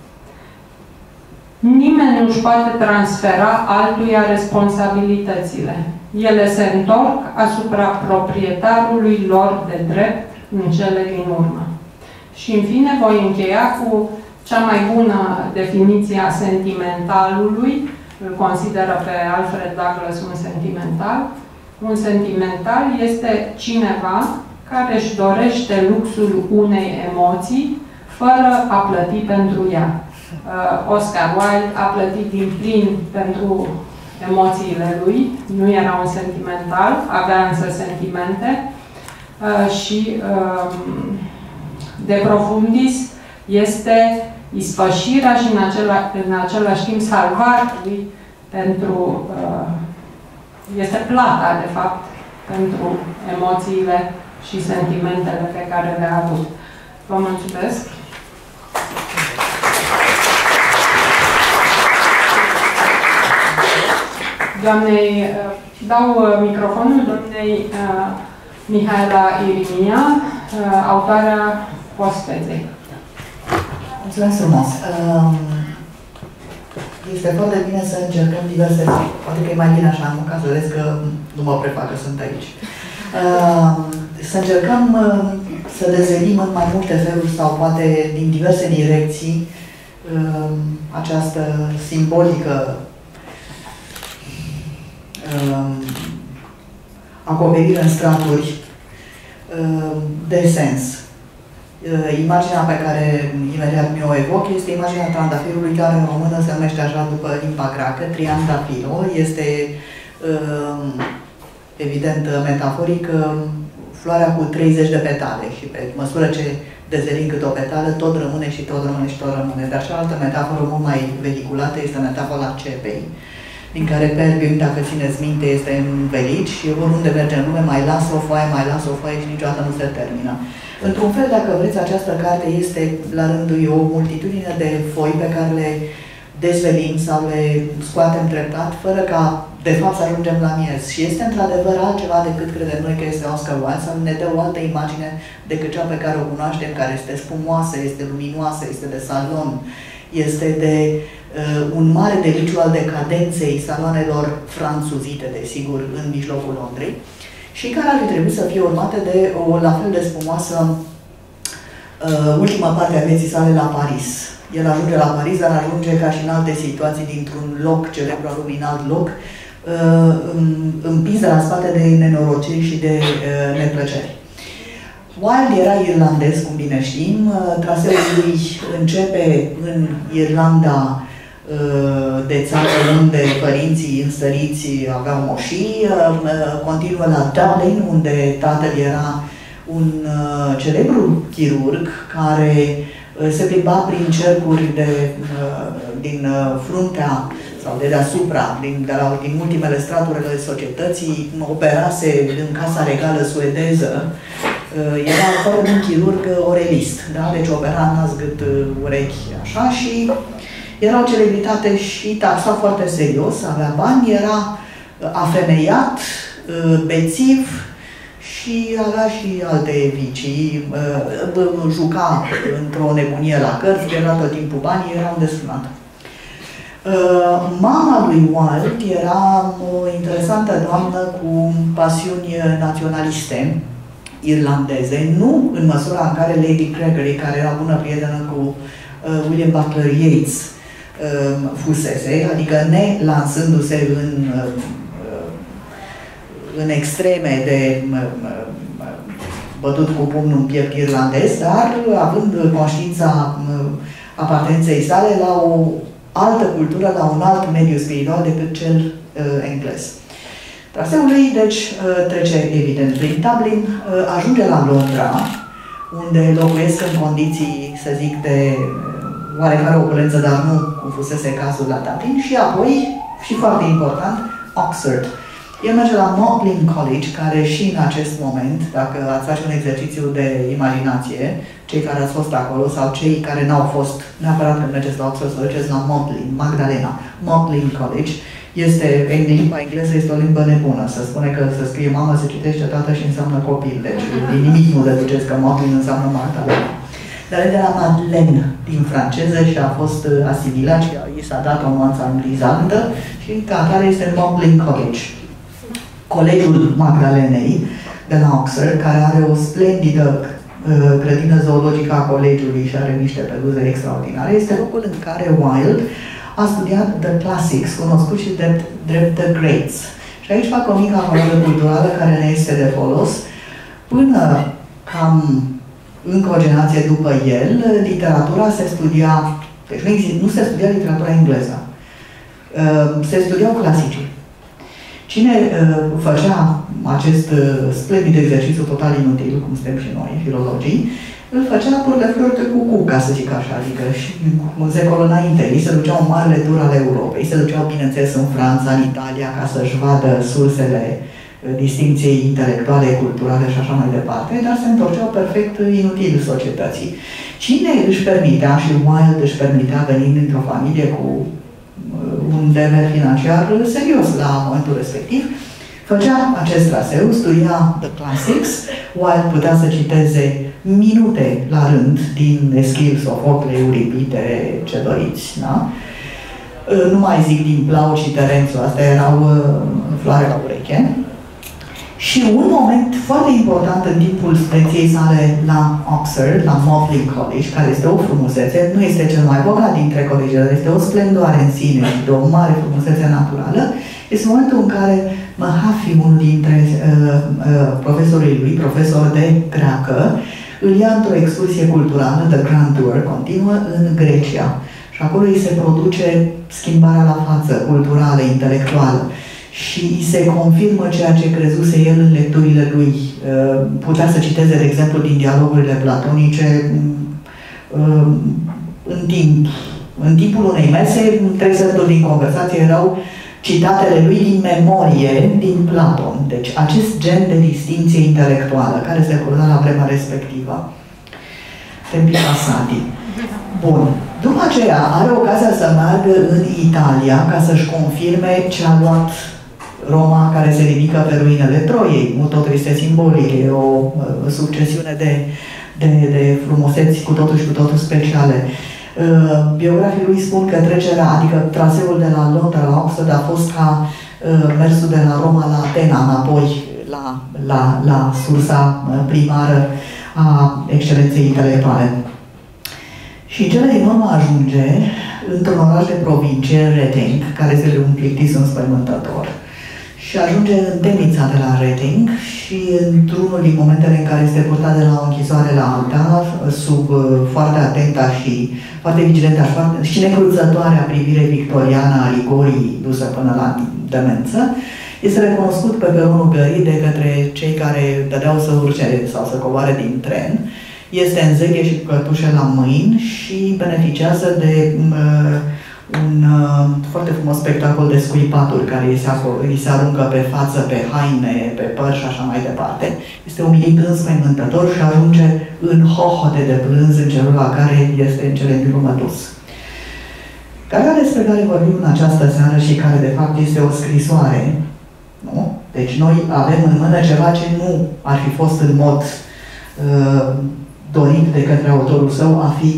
C: Nimeni nu își poate transfera altuia responsabilitățile. Ele se întorc asupra proprietarului lor de drept în cele din urmă. Și în fine voi încheia cu cea mai bună definiție a sentimentalului. Îl consideră pe Alfred Douglas un sentimental. Un sentimental este cineva care își dorește luxul unei emoții fără a plăti pentru ea. Oscar Wilde a plătit din plin pentru emoțiile lui. Nu era un sentimental, avea însă sentimente. Și de profundis este ispășirea și în același timp salvarea lui pentru este plata, de fapt, pentru emoțiile și sentimentele pe care le-a avut. Vă mulțumesc! dau microfonul doamnei Mihaela Irimia, autoarea Ospezei.
D: Mulțumesc frumos! Este foarte bine să încercăm diverse... Poate că e mai bine așa, nu ca să vezi că nu mă prefac că sunt aici. Să încercăm să dezvenim în mai multe feluri sau poate din diverse direcții această simbolică acoperire în straturi de sens. Imaginea pe care imediat mi-o evoc este imaginea trandafirului, care în română se numește așa după limba greacă, triandafilo. Este evident metaforic floarea cu 30 de petale și pe măsură ce dezvelim câte o petală, tot rămâne și tot rămâne și tot rămâne. Dar cealaltă metaforă mult mai vehiculată este metafora cepei, din care Pelgrim, dacă țineți minte, este învelit și oriunde merge în lume, mai lasă o foaie și niciodată nu se termină. Într-un fel, dacă vreți, această carte este, la rândul ei, o multitudine de foi pe care le dezvelim sau le scoatem treptat, fără ca, de fapt, să ajungem la miez. Și este, într-adevăr, altceva decât credem noi că este Oscar Wilde, sau ne dă o altă imagine decât cea pe care o cunoaștem, care este spumoasă, este luminoasă, este de salon, este de un mare deliciu al decadenței saloanelor franțuzite, desigur, în mijlocul Londrei, și care ar fi trebuit să fie urmate de o la fel de spumoasă ultima parte a vieții sale la Paris. El ajunge la Paris, dar ajunge ca și în alte situații dintr-un loc celebru al lui în alt loc, împins de la spate de nenorociri și de neplăceri. Wilde era irlandez, cum bine știm, traseul lui începe în Irlanda de țară unde părinții înstăriți aveau moșii, continuă la Dublin, unde tatăl era un celebru chirurg care se plimba prin cercuri din fruntea sau de deasupra, din ultimele straturi ale societății, operase în Casa Regală suedeză. Era foarte bun chirurg orelist, da? Deci opera nas, gât, urechi, așa, și era o celebritate și taxa foarte serios, avea bani, era afemeiat, bețiv și avea și alte vicii. Juca într-o nebunie la cărți, pierdea tot timpul banii, era un desfrânat. Mama lui Wilde era o interesantă doamnă cu pasiuni naționaliste irlandeze, nu în măsura în care Lady Gregory, care era bună prietenă cu William Butler Yeats, fusese, adică ne lansându-se în extreme de bătut cu pumnul în piept irlandez, dar având conștiința apartenței sale la o altă cultură, la un alt mediu spiritual decât cel englez. Traseul lui, deci, trece evident prin Dublin, ajunge la Londra, unde locuiesc în condiții, să zic, de oarecare opulență, dar nu cum fusese cazul la Dublin, și apoi, și foarte important, Oxford. El merge la Magdalen College, care și în acest moment, dacă ați face un exercițiu de imaginație, cei care ați fost acolo sau cei care n-au fost, neapărat când mergeți la Oxford, să duceți la Magdalena, Magdalen College, este, în limba engleză este o limbă nebună. Se spune că se scrie mamă, se citește tată și înseamnă copil. Deci din nimic nu deduceți că Magdalen înseamnă Magdalena. Dar e de la Madeleine din franceză și a fost asimilat și i s-a dat o nuanță anglizantă și ca atare este Magdalen College. Colegiul Magdalenei de la Oxford, care are o splendidă grădină zoologică a colegiului și are niște peluze extraordinare, este locul în care Wilde a studiat The Classics, cunoscut și drept The Greats. Și aici fac o mică apărare culturală care ne este de folos. Până cam încă o generație după el, literatura se studia, deci nu se studia literatura engleză. Se studiau clasicii. Cine făcea acest splendid exercițiu total inutil, cum suntem și noi, filologii, îl făcea pur de flori de cucu, ca să zic așa, adică și un secol înainte. Ei se duceau în marele tur al Europei, se duceau, bineînțeles, în Franța, în Italia, ca să-și vadă sursele distincției intelectuale, culturale și așa mai departe, dar se întorceau perfect inutil societății. Cine își permitea, și Wilde își permitea, venind dintr-o familie cu un demer financiar serios la momentul respectiv. Făcea acest traseu, studia The Classics, Wilde putea să citeze minute la rând din Eschil, Sofocle, Euripide, ce doriți, da? Nu mai zic din Plaut și Terențu, astea erau floare la ureche. Și un moment foarte important în timpul studenției sale la Oxford, la Magdalen College, care este o frumusețe, nu este cel mai bogat dintre colegi, dar este o splendoare în sine și de o mare frumusețe naturală, este momentul în care Mahaffy, unul dintre profesorii lui, profesor de greacă, îl ia într-o excursie culturală, The Grand Tour, continuă în Grecia. Și acolo îi se produce schimbarea la față, culturală, intelectuală. Și îi se confirmă ceea ce crezuse el în lecturile lui. Putea să citeze, de exemplu, din dialogurile platonice în timpul unei mese, 3 sferturi din conversație erau citatele lui din memorie, din Platon. Deci acest gen de distinție intelectuală care se acorda la vremea respectivă. Templika Sati. Bun. După aceea are ocazia să meargă în Italia ca să-și confirme ce a luat Roma, care se ridică pe ruinele Troiei. Nu totul este simbolic, e o succesiune de frumuseți cu totul și cu totul speciale. Biografii lui spun că trecerea, adică traseul de la Londra la Oxford a fost ca mersul de la Roma la Atena, înapoi la sursa primară a excelenței intelectuale. Și în cele din urmă ajunge într-un oraș de provincie, Reading, care este un plictis înspăimântător. Și ajunge în temnița de la Reading și într-unul din momentele în care este purtat de la o închisoare la alta, sub foarte atenta și foarte vigilentă și necruțătoarea privire victoriană a rigorii dusă până la demență, este recunoscut pe peronul gării de către cei care dădeau să urce sau să coboare din tren. Este în zeche și cu cătușe la mâini și beneficiază de un foarte frumos spectacol de scuipaturi care îi se aruncă pe față, pe haine, pe păr și așa mai departe. Este umilit înspăimântător și ajunge în hohote de plâns în celul la care este în cele din urmă dus. Cartea despre care vorbim în această seară și care de fapt este o scrisoare, nu? Deci noi avem în mână ceva ce nu ar fi fost în mod dorit de către autorul său a fi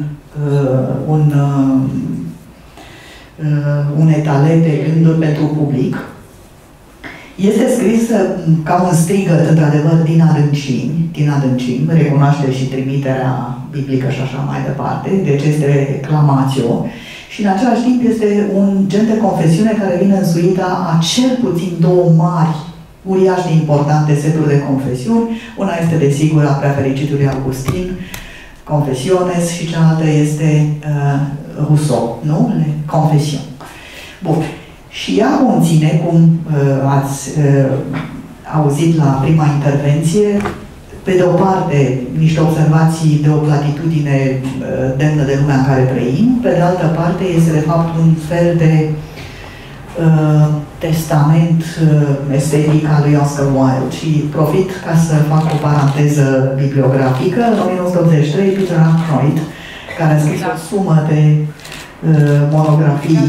D: un etalet de gânduri pentru public. Este scris ca un strigăt, într-adevăr, din adâncimi, recunoaște și trimiterea biblică și așa mai departe, deci este clamatio, și în același timp este un gen de confesiune care vine însuită a cel puțin 2 mari, uriaș de importante seturi de confesiuni. Una este, desigur, a preafericitului Augustin, Confesiones, și cealaltă este Rousseau, nu? Le Confesion. Bun. Și ea conține, cum ați auzit la prima intervenție, pe de o parte, niște observații de o platitudine demnă de lumea în care trăim, pe de altă parte, este de fapt un fel de testament estetic al lui Oscar Wilde. Și profit ca să fac o paranteză bibliografică. În 1983, Peter Ackroyd, care a scris o sumă de monografii,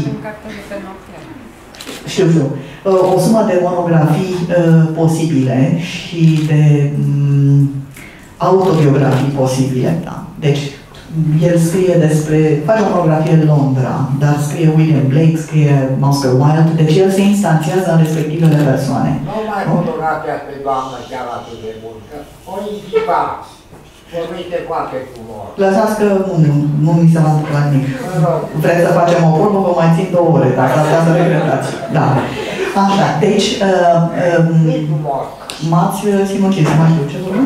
D: o sumă de monografii posibile și de autobiografii posibile. Da. Deci, el scrie despre, face o monografie în Londra, dar scrie William Blake, scrie Oscar Wilde, deci el se instanțiază în respectivele persoane.
E: Nu mai fotografia pe doamnă chiar atât de multă, o intimați. Vorbește foarte frumos.
D: Lăsați că nu mi se va întâmpla nimic. Vreți să facem o probă, vă mai țin 2 ore, dacă asta să regretați. Da. Așa, deci, m-ați sinucis, nu mai știu ce vorbim?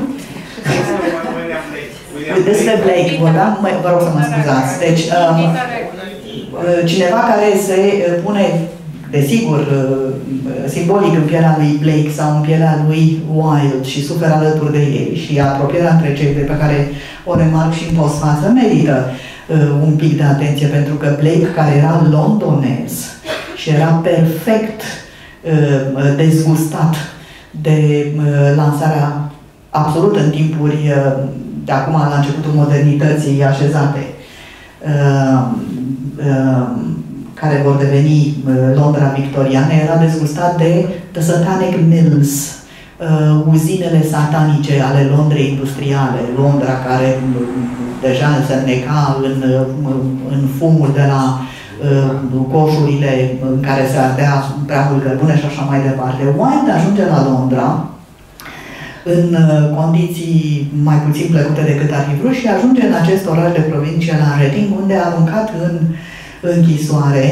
D: Despre Blake, vorbeam, vă rog să mă scuzați. Deci, cineva care se pune, desigur, simbolic în pielea lui Blake sau în pielea lui Wilde și suferă alături de ei, și apropierea între cei pe care o remarc și în postfață merită un pic de atenție, pentru că Blake, care era londonez și era perfect dezgustat de lansarea absolut în timpuri de acum la începutul modernității așezate, care vor deveni Londra victoriană, era dezgustat de The Satanic Mills, uzinele satanice ale Londrei industriale, Londra care deja se înneca în fumul de la coșurile în care se ardea prea mult cărbune și așa mai departe. Wilde ajunge la Londra în condiții mai puțin plăcute decât ar fi vrut și ajunge în acest oraș de provincie, la Reading, unde a aruncat în închisoare.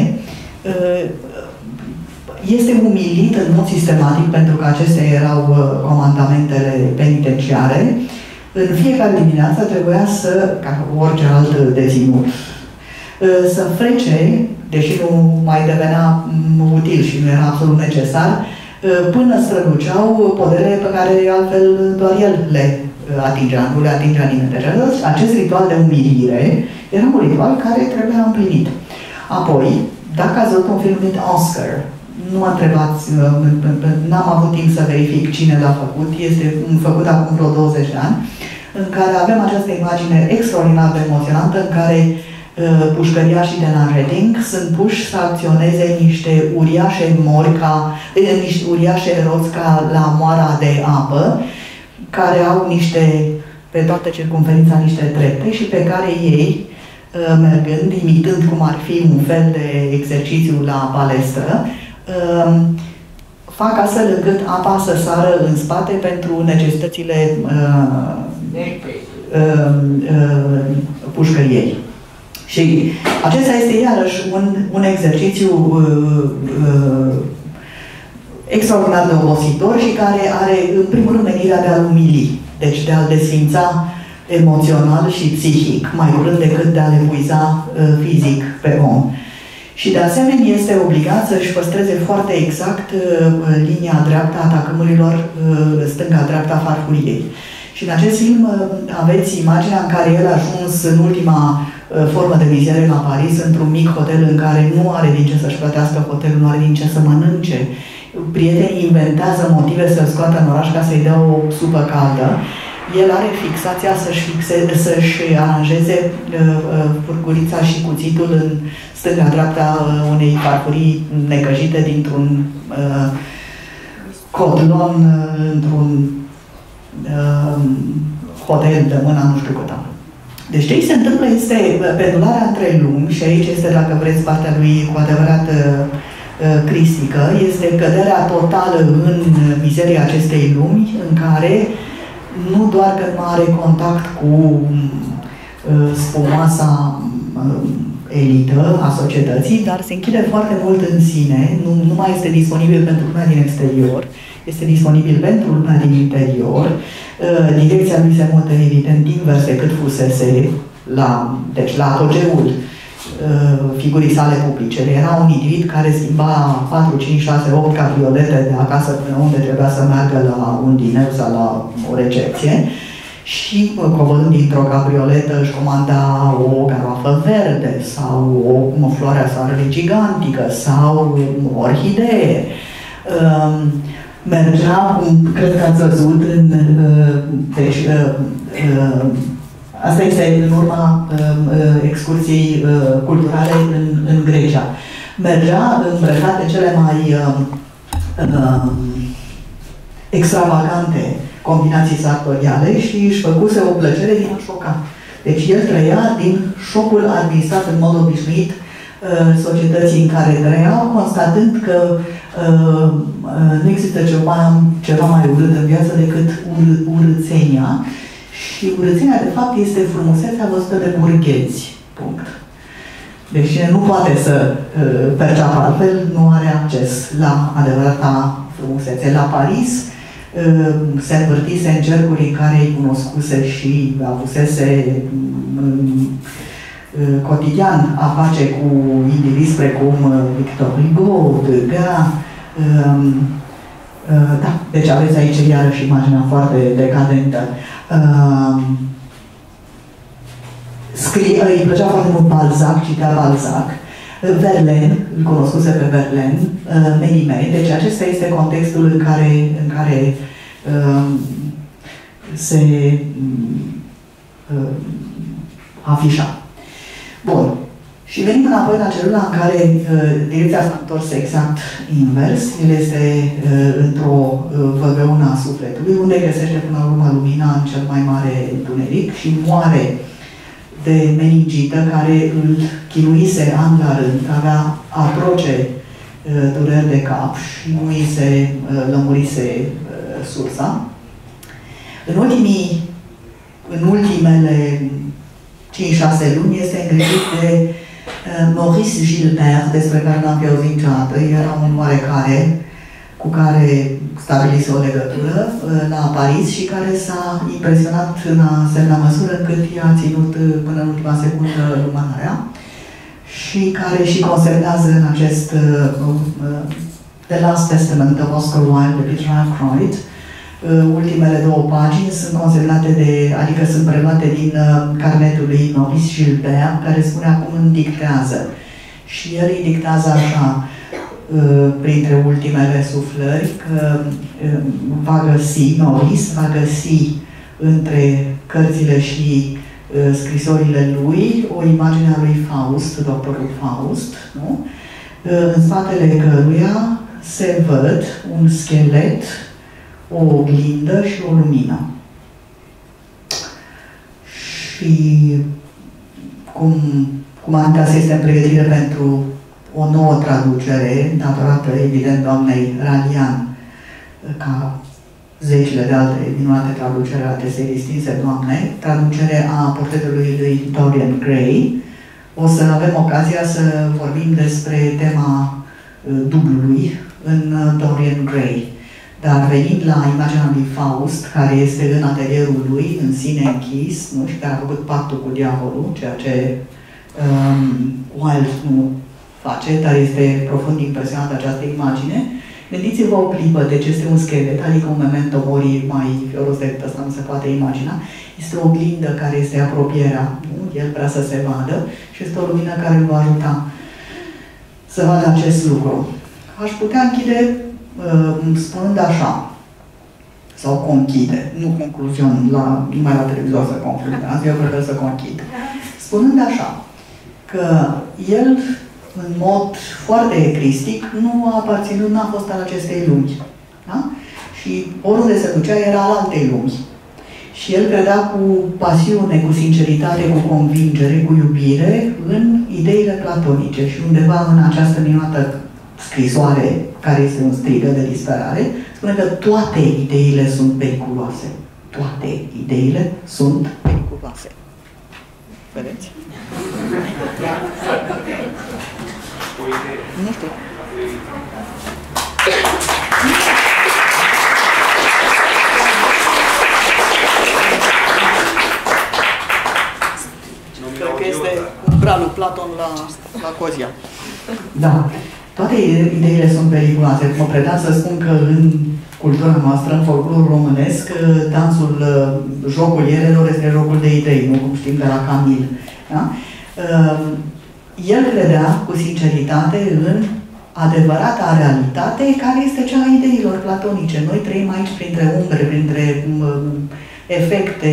D: Este umilit în mod sistematic, pentru că acestea erau comandamentele penitenciare. În fiecare dimineață trebuia să, ca orice alt deținut, să frece, deși nu mai devenea util și nu era absolut necesar, până străluceau podele pe care altfel doar el le atingea, nu le atingea nimeni. Deci acest ritual de umilire era un ritual care trebuia împlinit. Apoi, dacă ați văzut un film numit Oscar, nu mă întrebați, n-am avut timp să verific cine l-a făcut, este făcut acum vreo 20 de ani, în care avem această imagine extraordinar de emoționantă, în care pușcăriașii de la Reading sunt puși să acționeze niște uriașe niște uriașe roți ca la moara de apă, care au pe toată circumferința niște trepte și pe care ei, mergând, imitând cum ar fi un fel de exercițiu la palestră, fac astfel încât apa să sară în spate pentru necesitățile pușcăriei. Și acesta este iarăși un exercițiu extraordinar de obositor și care are, în primul rând, menirea de a-l umili, deci de a-l desfința emoțional și psihic, mai curând decât de a-l epuiza fizic pe om. Și de asemenea este obligat să-și păstreze foarte exact linia dreaptă a tacâmurilor, stânga-dreapta farfuriei. Și în acest film aveți imaginea în care el a ajuns în ultima formă de mizerie la Paris, într-un mic hotel în care nu are din ce să-și plătească hotelul, nu are din ce să mănânce. Prietenii inventează motive să-l scoată în oraș ca să-i dea o supă caldă. El are fixația să-și aranjeze furcurița și cuțitul în stânga-dreapta unei farfurii necăjite dintr-un cotlon, într-un hotel de mâna nu știu cât. Deci ce se întâmplă este pendularea între lumi, și aici este, dacă vreți, partea lui cu adevărat cristică, este căderea totală în mizeria acestei lumi, în care nu doar că nu are contact cu spumoasa elită a societății, dar se închide foarte mult în sine, nu mai este disponibil pentru lumea din exterior, este disponibil pentru lumea din interior. Direcția lui se mută evident invers decât fusese deci la apogeul figurii sale publice. Era un individ care schimba 4, 5, 6, 8 cabriolete de acasă până unde trebuia să meargă la un diner sau la o recepție și, coborând dintr-o cabrioletă, își comanda o garoafă verde sau o floare a soarelui gigantică sau o orhidee. Mergea, cred că ați văzut, asta este în urma excursiei culturale în Grecia. Mergea îmbrăcat în cele mai extravagante combinații sartoriale și își făcuse o plăcere din a șoca. Deci el trăia din șocul administrat în mod obișnuit societății în care trăia, constatând că nu există ceva mai urât în viață decât urâțenia. Și urâțenia, de fapt, este frumusețea văzută de burghezi. Punct. Deci cine nu poate să perceapă altfel, nu are acces la adevărata frumusețe. La Paris se învârtise în cercuri în care îi cunoscuse și avusese cotidian a face cu indivizi precum Victor Hugo, Degas. Da, deci aveți aici iarăși imaginea foarte decadentă. Îi plăcea foarte mult Balzac, citea Balzac. Verlaine, îl cunoscuse pe Verlaine, Mérimée. Deci acesta este contextul în care se afișa. Bun. Și venim înapoi la celula în care direcția s-a întors exact invers. El este într-o văgăună a sufletului, unde găsește până la urmă lumina în cel mai mare întuneric și moare de meningită, care îl chinuise an la rând, avea atroce dureri de cap și nu îi se lămurise sursa. În ultimele 5-6 luni este îngrijit de Maurice Gilbert, despre care n-am fi auzit niciodată. Era un oarecare cu care stabilise o legătură la Paris și care s-a impresionat în asemenea măsură încât i-a ținut până în ultima secundă lumânarea și care și conservează în acest The Last Testament of Oscar Wilde de Peter Ackroyd. Ultimele 2 pagini sunt consemnate adică sunt preluate din carnetul lui Maurice Gilbert, care spune acum îmi dictează. Și el îi dictează așa, printre ultimele suflări, că Maurice va găsi între cărțile și scrisorile lui o imagine a lui Faust, doctorul Faust, nu? În spatele căruia se văd un schelet, o oglindă și o lumină. Și cum Antas este în pregătire pentru o nouă traducere, datorată, evident, doamnei Ralian, ca zecile de alte minunate traducere a acestei distinse doamne, traducere a portretului lui Dorian Gray, o să avem ocazia să vorbim despre tema dublului în Dorian Gray. Dar venind la imaginea lui Faust, care este în atelierul lui, în sine închis, nu? Și care a făcut pactul cu diavolul, ceea ce Wilde nu face, dar este profund impresionat această imagine. Gândiți-vă o clipă, deci este un schelet, adică un memento mori mai fioros decât ăsta, nu se poate imagina. Este o oglindă care este apropierea, nu? El vrea să se vadă și este o lumină care îl va ajuta să vadă acest lucru. Aș putea închide spunând așa, sau conchide, nu concluzion, numai la televizor să conclud, azi eu prefer să conchid. Spunând așa, că el, în mod foarte ecristic, nu a aparținut, n-a fost al acestei lumi. Da? Și oriunde se ducea era al altei lumi. Și el credea cu pasiune, cu sinceritate, cu convingere, cu iubire în ideile platonice. Și undeva în această minunată scrisoare, care este un strigă de disperare, spune că toate ideile sunt periculoase. Toate ideile sunt periculoase. Vedeți? Nu știu. Cred că este umbra lui Platon la Cozia. Da. Toate ideile sunt periculoase. Mă predam să spun că în cultura noastră, în folclorul românesc, dansul, jocul ierelor este jocul de idei, nu cum știm de la Camil. Da? El credea cu sinceritate în adevărata realitate, care este cea a ideilor platonice. Noi trăim aici printre umbre, printre efecte,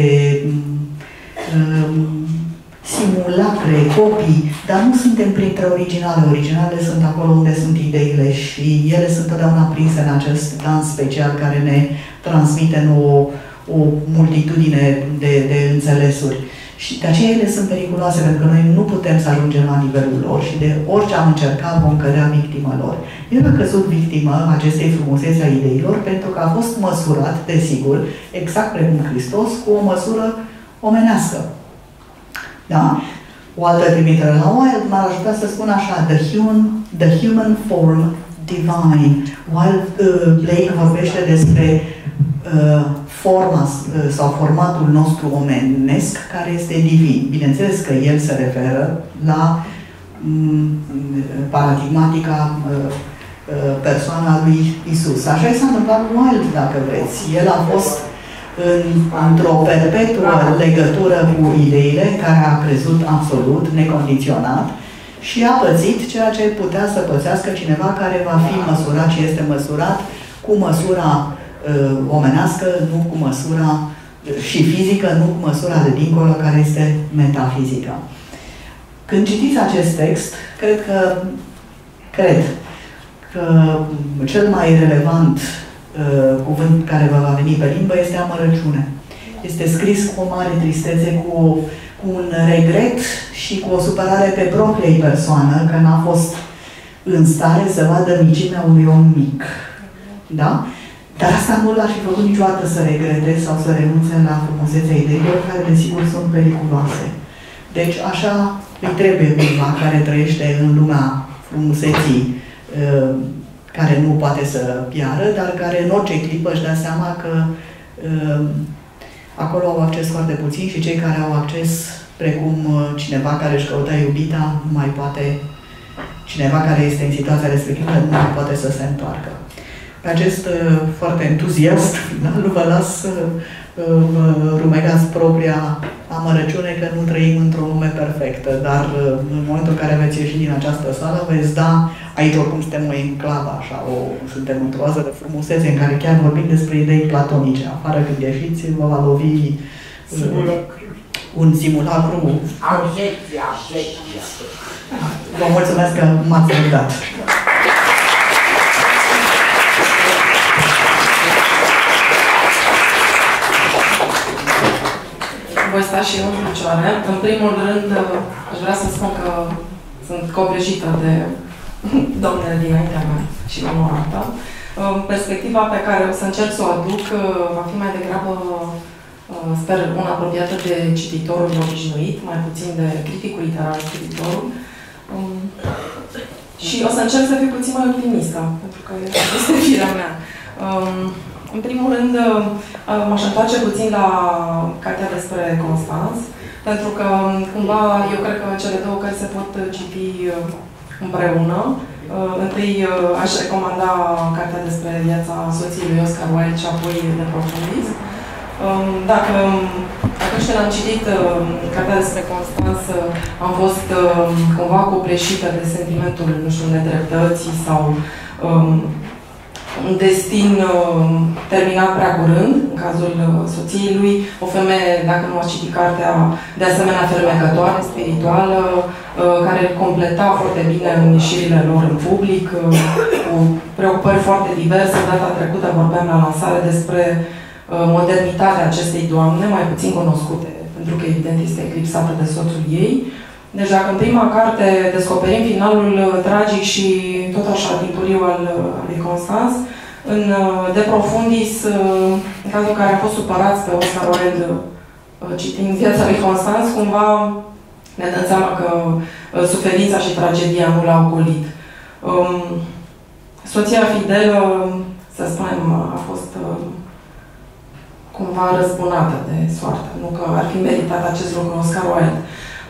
D: simulacre, copii, dar nu suntem printre originale. Originalele sunt acolo unde sunt ideile și ele sunt totdeauna prinse în acest dans special care ne transmite o multitudine de înțelesuri. Și de aceea ele sunt periculoase, pentru că noi nu putem să ajungem la nivelul lor și de orice am încercat vom cădea victima lor. El a căzut victimă acestei frumusețe a ideilor pentru că a fost măsurat, desigur, exact precum Hristos, cu o măsură omenească. Da? O altă trimitere la Wilde m-ar ajuta să spun așa, the human form divine. Wilde Blake vorbește despre forma sau formatul nostru omenesc care este divin. Bineînțeles că el se referă la paradigmatica persoana lui Isus. Așa i s-a întâmplat cu Wilde, dacă vreți. El a fost într-o perpetuă legătură cu ideile care a crezut absolut, necondiționat și a pățit ceea ce putea să pățească cineva care va fi măsurat și este măsurat cu măsura omenească, nu cu măsura și fizică, nu cu măsura de dincolo, care este metafizică. Când citiți acest text, cred că cel mai relevant cuvânt care vă va veni pe limbă este amărăciune. Este scris cu o mare tristețe, cu un regret și cu o supărare pe propriei persoană, că n-a fost în stare să vadă micimea unui om mic. Da? Dar asta nu l-ar fi făcut niciodată să regrete sau să renunțe la frumusețea ideilor, care desigur sunt periculoase. Deci așa îi trebuie cuiva care trăiește în lumea frumuseții, care nu poate să piară, dar care în orice clipă își dea seama că acolo au acces foarte puțin și cei care au acces, precum cineva care își căuta iubita, nu mai poate, cineva care este în situația respectivă, nu mai poate să se întoarcă. Pe acest foarte entuziast final vă las să rumegați propria amărăciune că nu trăim într-o lume perfectă, dar în momentul în care veți ieși din această sală, veți da, aici oricum suntem o enclavă, așa, suntem într-o oază de frumusețe în care chiar vorbim despre idei platonice. Afară când ieșiți, vă va lovi un simulacru.
E: Abjecția.
D: Vă mulțumesc că m-ați răbdat.
F: Voi sta și eu în picioare. În primul rând, aș vrea să spun că sunt copleșită de domnele dinaintea mea și onorată. Perspectiva pe care o să încerc să o aduc va fi mai degrabă, sper, una apropiată de cititorul obișnuit, mai puțin de criticul literar, scriitorul. Și o să încerc să fiu puțin mai optimistă, pentru că este firea mea. În primul rând, m-aș întoarce puțin la cartea despre Constans, pentru că, cumva, eu cred că cele două cărți se pot citi împreună. Întâi aș recomanda cartea despre viața soției lui Oscar Wilde și apoi De Profundis. Dacă atunci când am citit cartea despre Constans, am fost cumva copleșită de sentimentul, nu știu, nedreptății sau un destin terminat prea curând, în cazul soției lui, o femeie, dacă nu ați citit cartea, de asemenea fermecătoare, spirituală, care completa foarte bine în ieșirile lor în public, cu preocupări foarte diverse. Data trecută vorbeam la lansare despre modernitatea acestei doamne, mai puțin cunoscute, pentru că evident este eclipsată de soțul ei. Deci dacă în prima carte descoperim finalul tragic și tot așa timpuriu al lui Constans, în De Profundis, în cazul în care am fost supărați pe Oscar Wilde citind viața lui Constans, cumva ne dăm seama că suferința și tragedia nu l-au golit. Soția fidelă, să spunem, a fost cumva răzbunată de soartă. Nu că ar fi meritat acest lucru Oscar Wilde.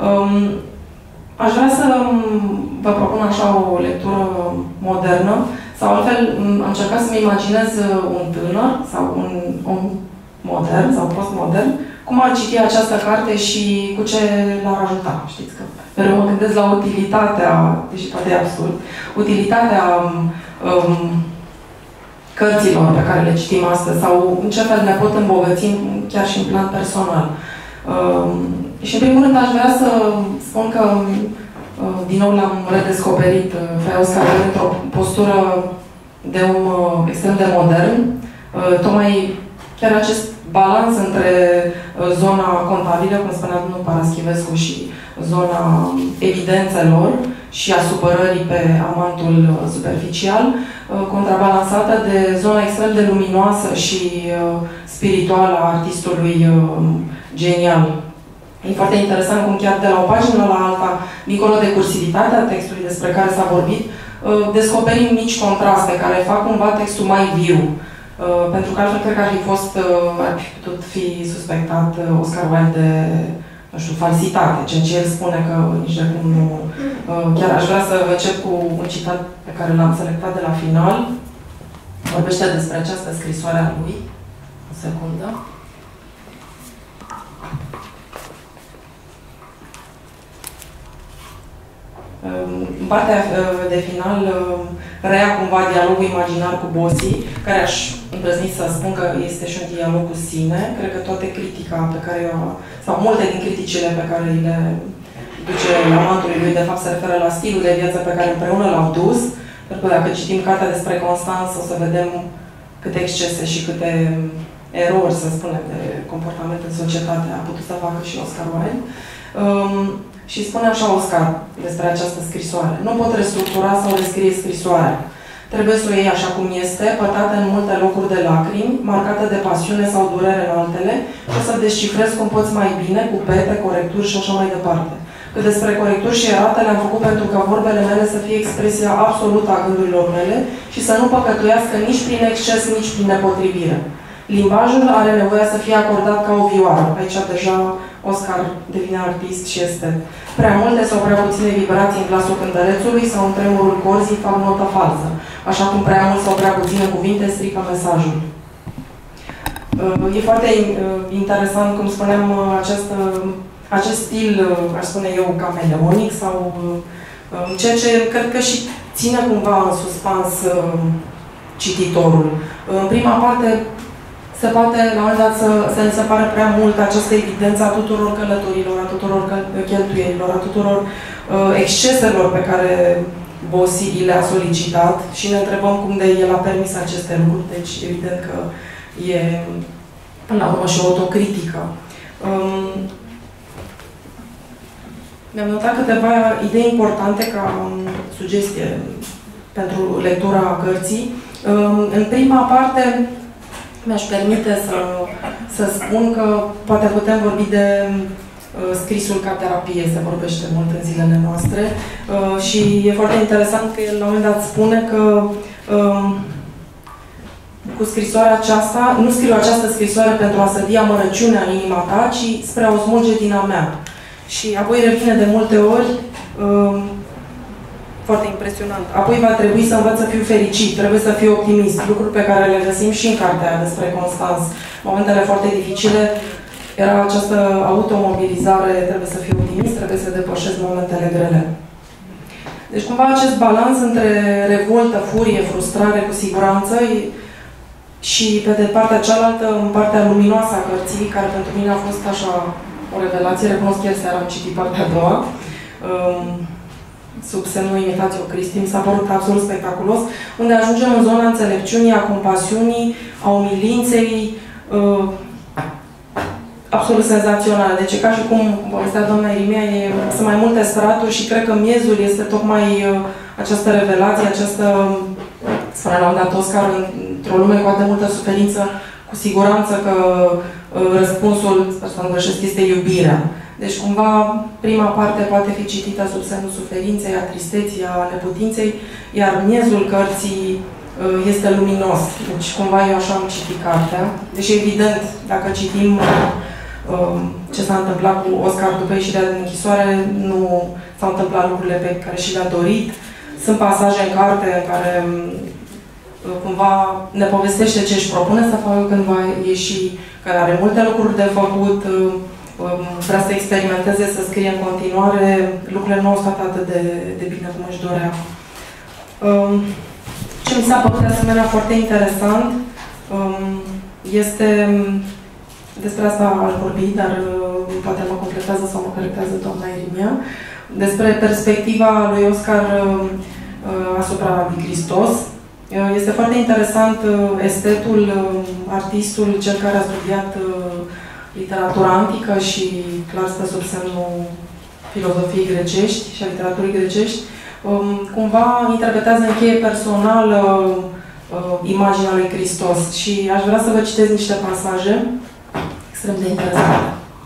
F: Aș vrea să vă propun așa o lectură modernă, sau altfel am încercat să-mi imaginez un tânăr sau un om modern sau postmodern, cum ar citi această carte și cu ce l-ar ajuta. Știți că mereu mă gândesc la utilitatea, deși poate e absurd, utilitatea cărților pe care le citim astăzi sau în ce fel ne pot îmbogăți chiar și în plan personal. Și în primul rând aș vrea să spun că din nou l-am redescoperit pe Oscar Wilde într-o postură de om extrem de modern. Tocmai chiar acest balans între zona contabilă, cum spunea domnul Paraschivescu, și zona evidențelor și a supărării pe amantul superficial, contrabalansată de zona extrem de luminoasă și spirituală a artistului genial. E foarte interesant cum chiar de la o pagină la alta, dincolo de cursivitatea textului despre care s-a vorbit, descoperim mici contraste care fac cumva textul mai viu. Pentru că altfel cred că ar fi putut fi suspectat Oscar Wilde de, nu știu, falsitate, ceea ce el spune că nici de cum nu... Chiar aș vrea să încep cu un citat pe care l-am selectat de la final. Vorbește despre această scrisoare a lui. O secundă. În partea de final rea cumva dialogul imaginar cu Bossy, care aș îndrăzni să spun că este și un dialog cu sine. Cred că toată critica pe care sau multe din criticile pe care le duce amantului lui, de fapt se referă la stilul de viață pe care împreună l-au dus. Pentru că dacă citim cartea despre Constans, o să vedem câte excese și câte erori, să spunem, de comportament în societate a putut să facă și Oscar Wilde. Și spune așa Oscar despre această scrisoare. Nu pot restructura sau rescrie scrisoarea. Trebuie să o iei așa cum este, pătată în multe locuri de lacrimi, marcată de pasiune sau durere în altele, și o să descifrezi cum poți mai bine, cu pete, corecturi și așa mai departe. Că despre corecturi și erate le-am făcut pentru ca vorbele mele să fie expresia absolută a gândurilor mele și să nu păcătuiască nici prin exces, nici prin nepotrivire. Limbajul are nevoie să fie acordat ca o vioară. Aici deja Oscar devine artist și este. Prea multe sau prea puține vibrații în glasul cântărețului sau în tremurul corzii fac notă falsă, așa cum prea mult sau prea puține cuvinte strică mesajul. E foarte interesant, cum spuneam, acest stil, aș spune eu, cameleonic sau ceea ce cred că și ține cumva în suspans cititorul. În prima parte se poate, la un moment dat, să ne se pare prea mult această evidență a tuturor călătorilor, a tuturor cheltuielilor, a tuturor exceselor pe care Bossy le-a solicitat și ne întrebăm cum de el a permis aceste lucruri. Deci, evident că e, până la urmă, și o autocritică. Mi-am notat câteva idei importante ca sugestie pentru lectura cărții. În prima parte, mi-aș permite să spun că poate putem vorbi de scrisul ca terapie, se vorbește mult în zilele noastre și e foarte interesant că el la un moment dat spune că cu scrisoarea aceasta, nu scriu această scrisoare pentru a sădi amărăciunea în inima ta, ci spre a o smulge din a mea. Și apoi revine de multe ori foarte impresionant. Apoi va trebui să învăț să fiu fericit, trebuie să fiu optimist, lucruri pe care le găsim și în cartea despre Constans. Momentele foarte dificile era această automobilizare, trebuie să fiu optimist, trebuie să depășesc momentele grele. Deci cumva acest balans între revoltă, furie, frustrare, cu siguranță, și pe de partea cealaltă, în partea luminoasă a cărții, care pentru mine a fost așa o revelație, recunosc ieri seara am citit partea a doua, sub semnul Imitatio Christi, mi s-a părut absolut spectaculos, unde ajungem în zona înțelepciunii, a compasiunii, a umilinței, absolut senzațională. Deci e ca și cum povestea doamna Irimia, sunt mai multe straturi și cred că miezul este tocmai această revelație, această, spune la un dat Oscar, într-o lume cu atât de multă suferință, cu siguranță că răspunsul, sper să nu greșesc, este iubirea. Deci, cumva, prima parte poate fi citită sub semnul suferinței, a tristeții, a neputinței, iar miezul cărții este luminos. Deci, cumva, eu așa am citit cartea. Deci, evident, dacă citim ce s-a întâmplat cu Oscar după ieșirea din închisoare, nu s-au întâmplat lucrurile pe care și le-a dorit. Sunt pasaje în carte în care cumva ne povestește ce își propune să facă când va ieși, că are multe lucruri de făcut, vrea să experimenteze, să scrie în continuare, lucrurile nu au stat atât de bine cum își dorea. Ce mi s-a părut de asemenea foarte interesant este, despre asta aș vorbi, dar poate mă completează sau mă corectează doamna Irimia, despre perspectiva lui Oscar asupra lui Hristos. Este foarte interesant estetul, artistul, cel care a studiat literatura antică și clar stă sub semnul filozofiei grecești și a literaturii grecești, cumva interpretează în cheie personală imaginea lui Hristos. Și aș vrea să vă citesc niște pasaje extrem de interesante.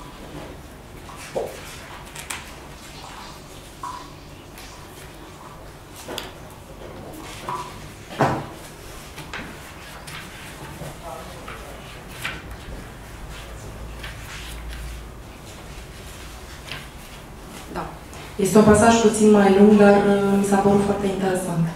F: Este un pasaj puțin mai lung, dar mi s-a părut foarte interesant.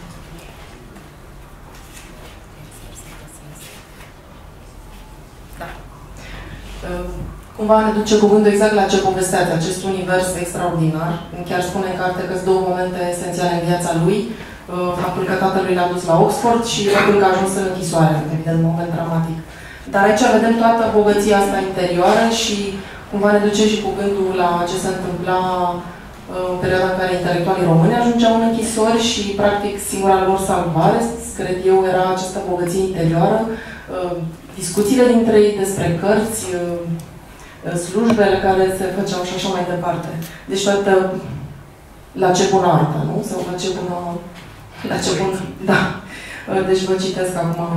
F: Da. Cumva ne duce cuvântul exact la ce povesteați, acest univers extraordinar. Chiar spune în carte că sunt două momente esențiale în viața lui. Faptul că tatălui l-a dus la Oxford și faptul că a ajuns în închisoare, evident, un moment dramatic. Dar aici vedem toată bogăția asta interioară și cumva ne duce și cu gândul la ce se întâmpla în perioada în care intelectualii români ajungeau în închisori și, practic, singura lor salvare, cred eu, era această bogăție interioară, discuțiile dintre ei despre cărți, slujbele care se făceau și așa mai departe. Deci toată la ce bună artă, nu? Sau la ce bună... La ce bună... Da. Deci vă citesc acum.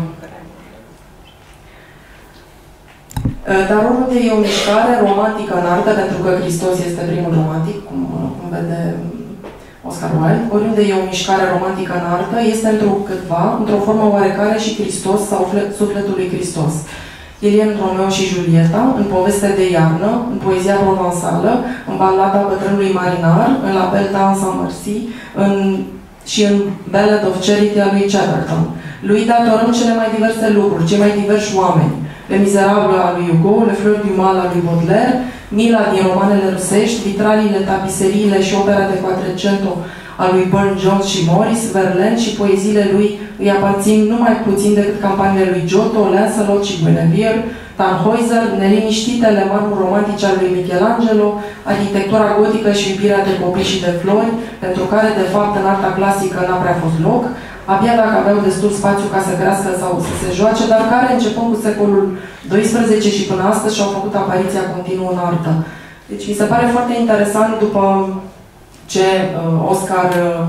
F: Dar oriunde e o mișcare romantică în artă, pentru că Hristos este primul romantic, cum vede Oscar Wilde, oriunde e o mișcare romantică în artă, este întrucâtva, într-o formă oarecare și Hristos sau sufletul lui Hristos. El e în Romeo și Julieta, în Poveste de iarnă, în poezia provansală, în balada Bătrânului marinar, în La Belle Danse en Merci, și în Ballad of Charity a lui Chatterton. Lui datorăm cele mai diverse lucruri, cei mai diversi oameni. Le Miserable a lui Hugo, Le Fleurs du Mal a lui Baudelaire, Mila din romanele rusești, vitraliile, tapiseriile și opera de Quattrocento a lui Burne-Jones și Morris, Verlaine și poeziile lui îi aparțin numai puțin decât campaniile lui Giotto, Lancelot și Guinevere, Tannhäuser, neliniștitele marmuri romantice ale lui Michelangelo, arhitectura gotică și iubirea de copii și de flori, pentru care, de fapt, în arta clasică n-a prea fost loc, abia dacă aveau destul spațiu ca să crească sau să se joace, dar care, începând cu secolul XII și până astăzi, și-au făcut apariția continuă în artă. Deci mi se pare foarte interesant, după ce Oscar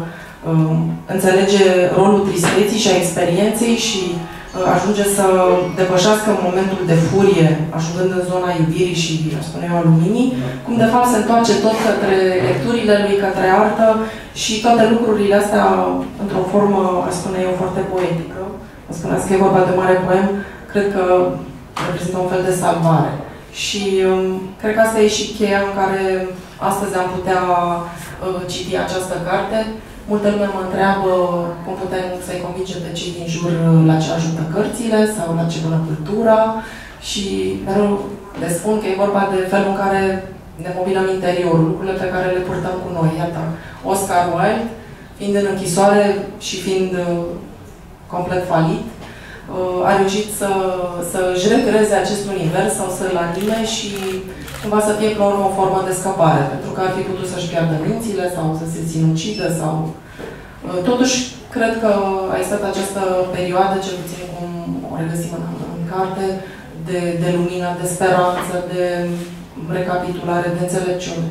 F: înțelege rolul tristeții și a experienței și ajunge să depășească momentul de furie, ajungând în zona iubirii și, aș spune eu, a luminii, cum de fapt se întoarce tot către lecturile lui, către artă și toate lucrurile astea într-o formă, aș spune eu, foarte poetică. Mă spuneați că e vorba de mare poem, cred că reprezintă un fel de salvare. Și cred că asta e și cheia în care astăzi am putea citi această carte. Multă lume mă întreabă cum putem să-i convingem pe cei din jur la ce ajută cărțile sau la ce bună cultura și mereu le spun că e vorba de felul în care ne mobilăm interiorul, lucrurile pe care le purtăm cu noi. Iată, Oscar Wilde, fiind în închisoare și fiind complet falit, a reușit să-și recreeze acest univers sau să-l anime și cumva să fie, până la urmă, o formă de scăpare, pentru că ar fi putut să-și piardă mințile sau să se sinucidă sau... Totuși, cred că a existat această perioadă, cel puțin cum o regăsim în carte, de lumină, de speranță, de recapitulare, de înțelepciune.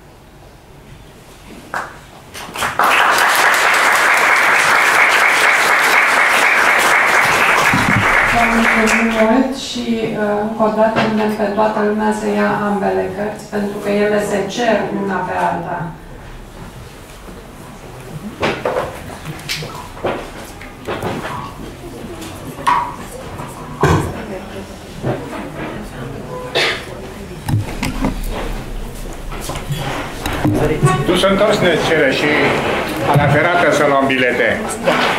C: Mult și încă o dată îndemn pe toată lumea să ia ambele cărți, pentru că ele se cer una pe alta.
G: Tu să-ntorci ne cere și a la ferată să luăm bilete.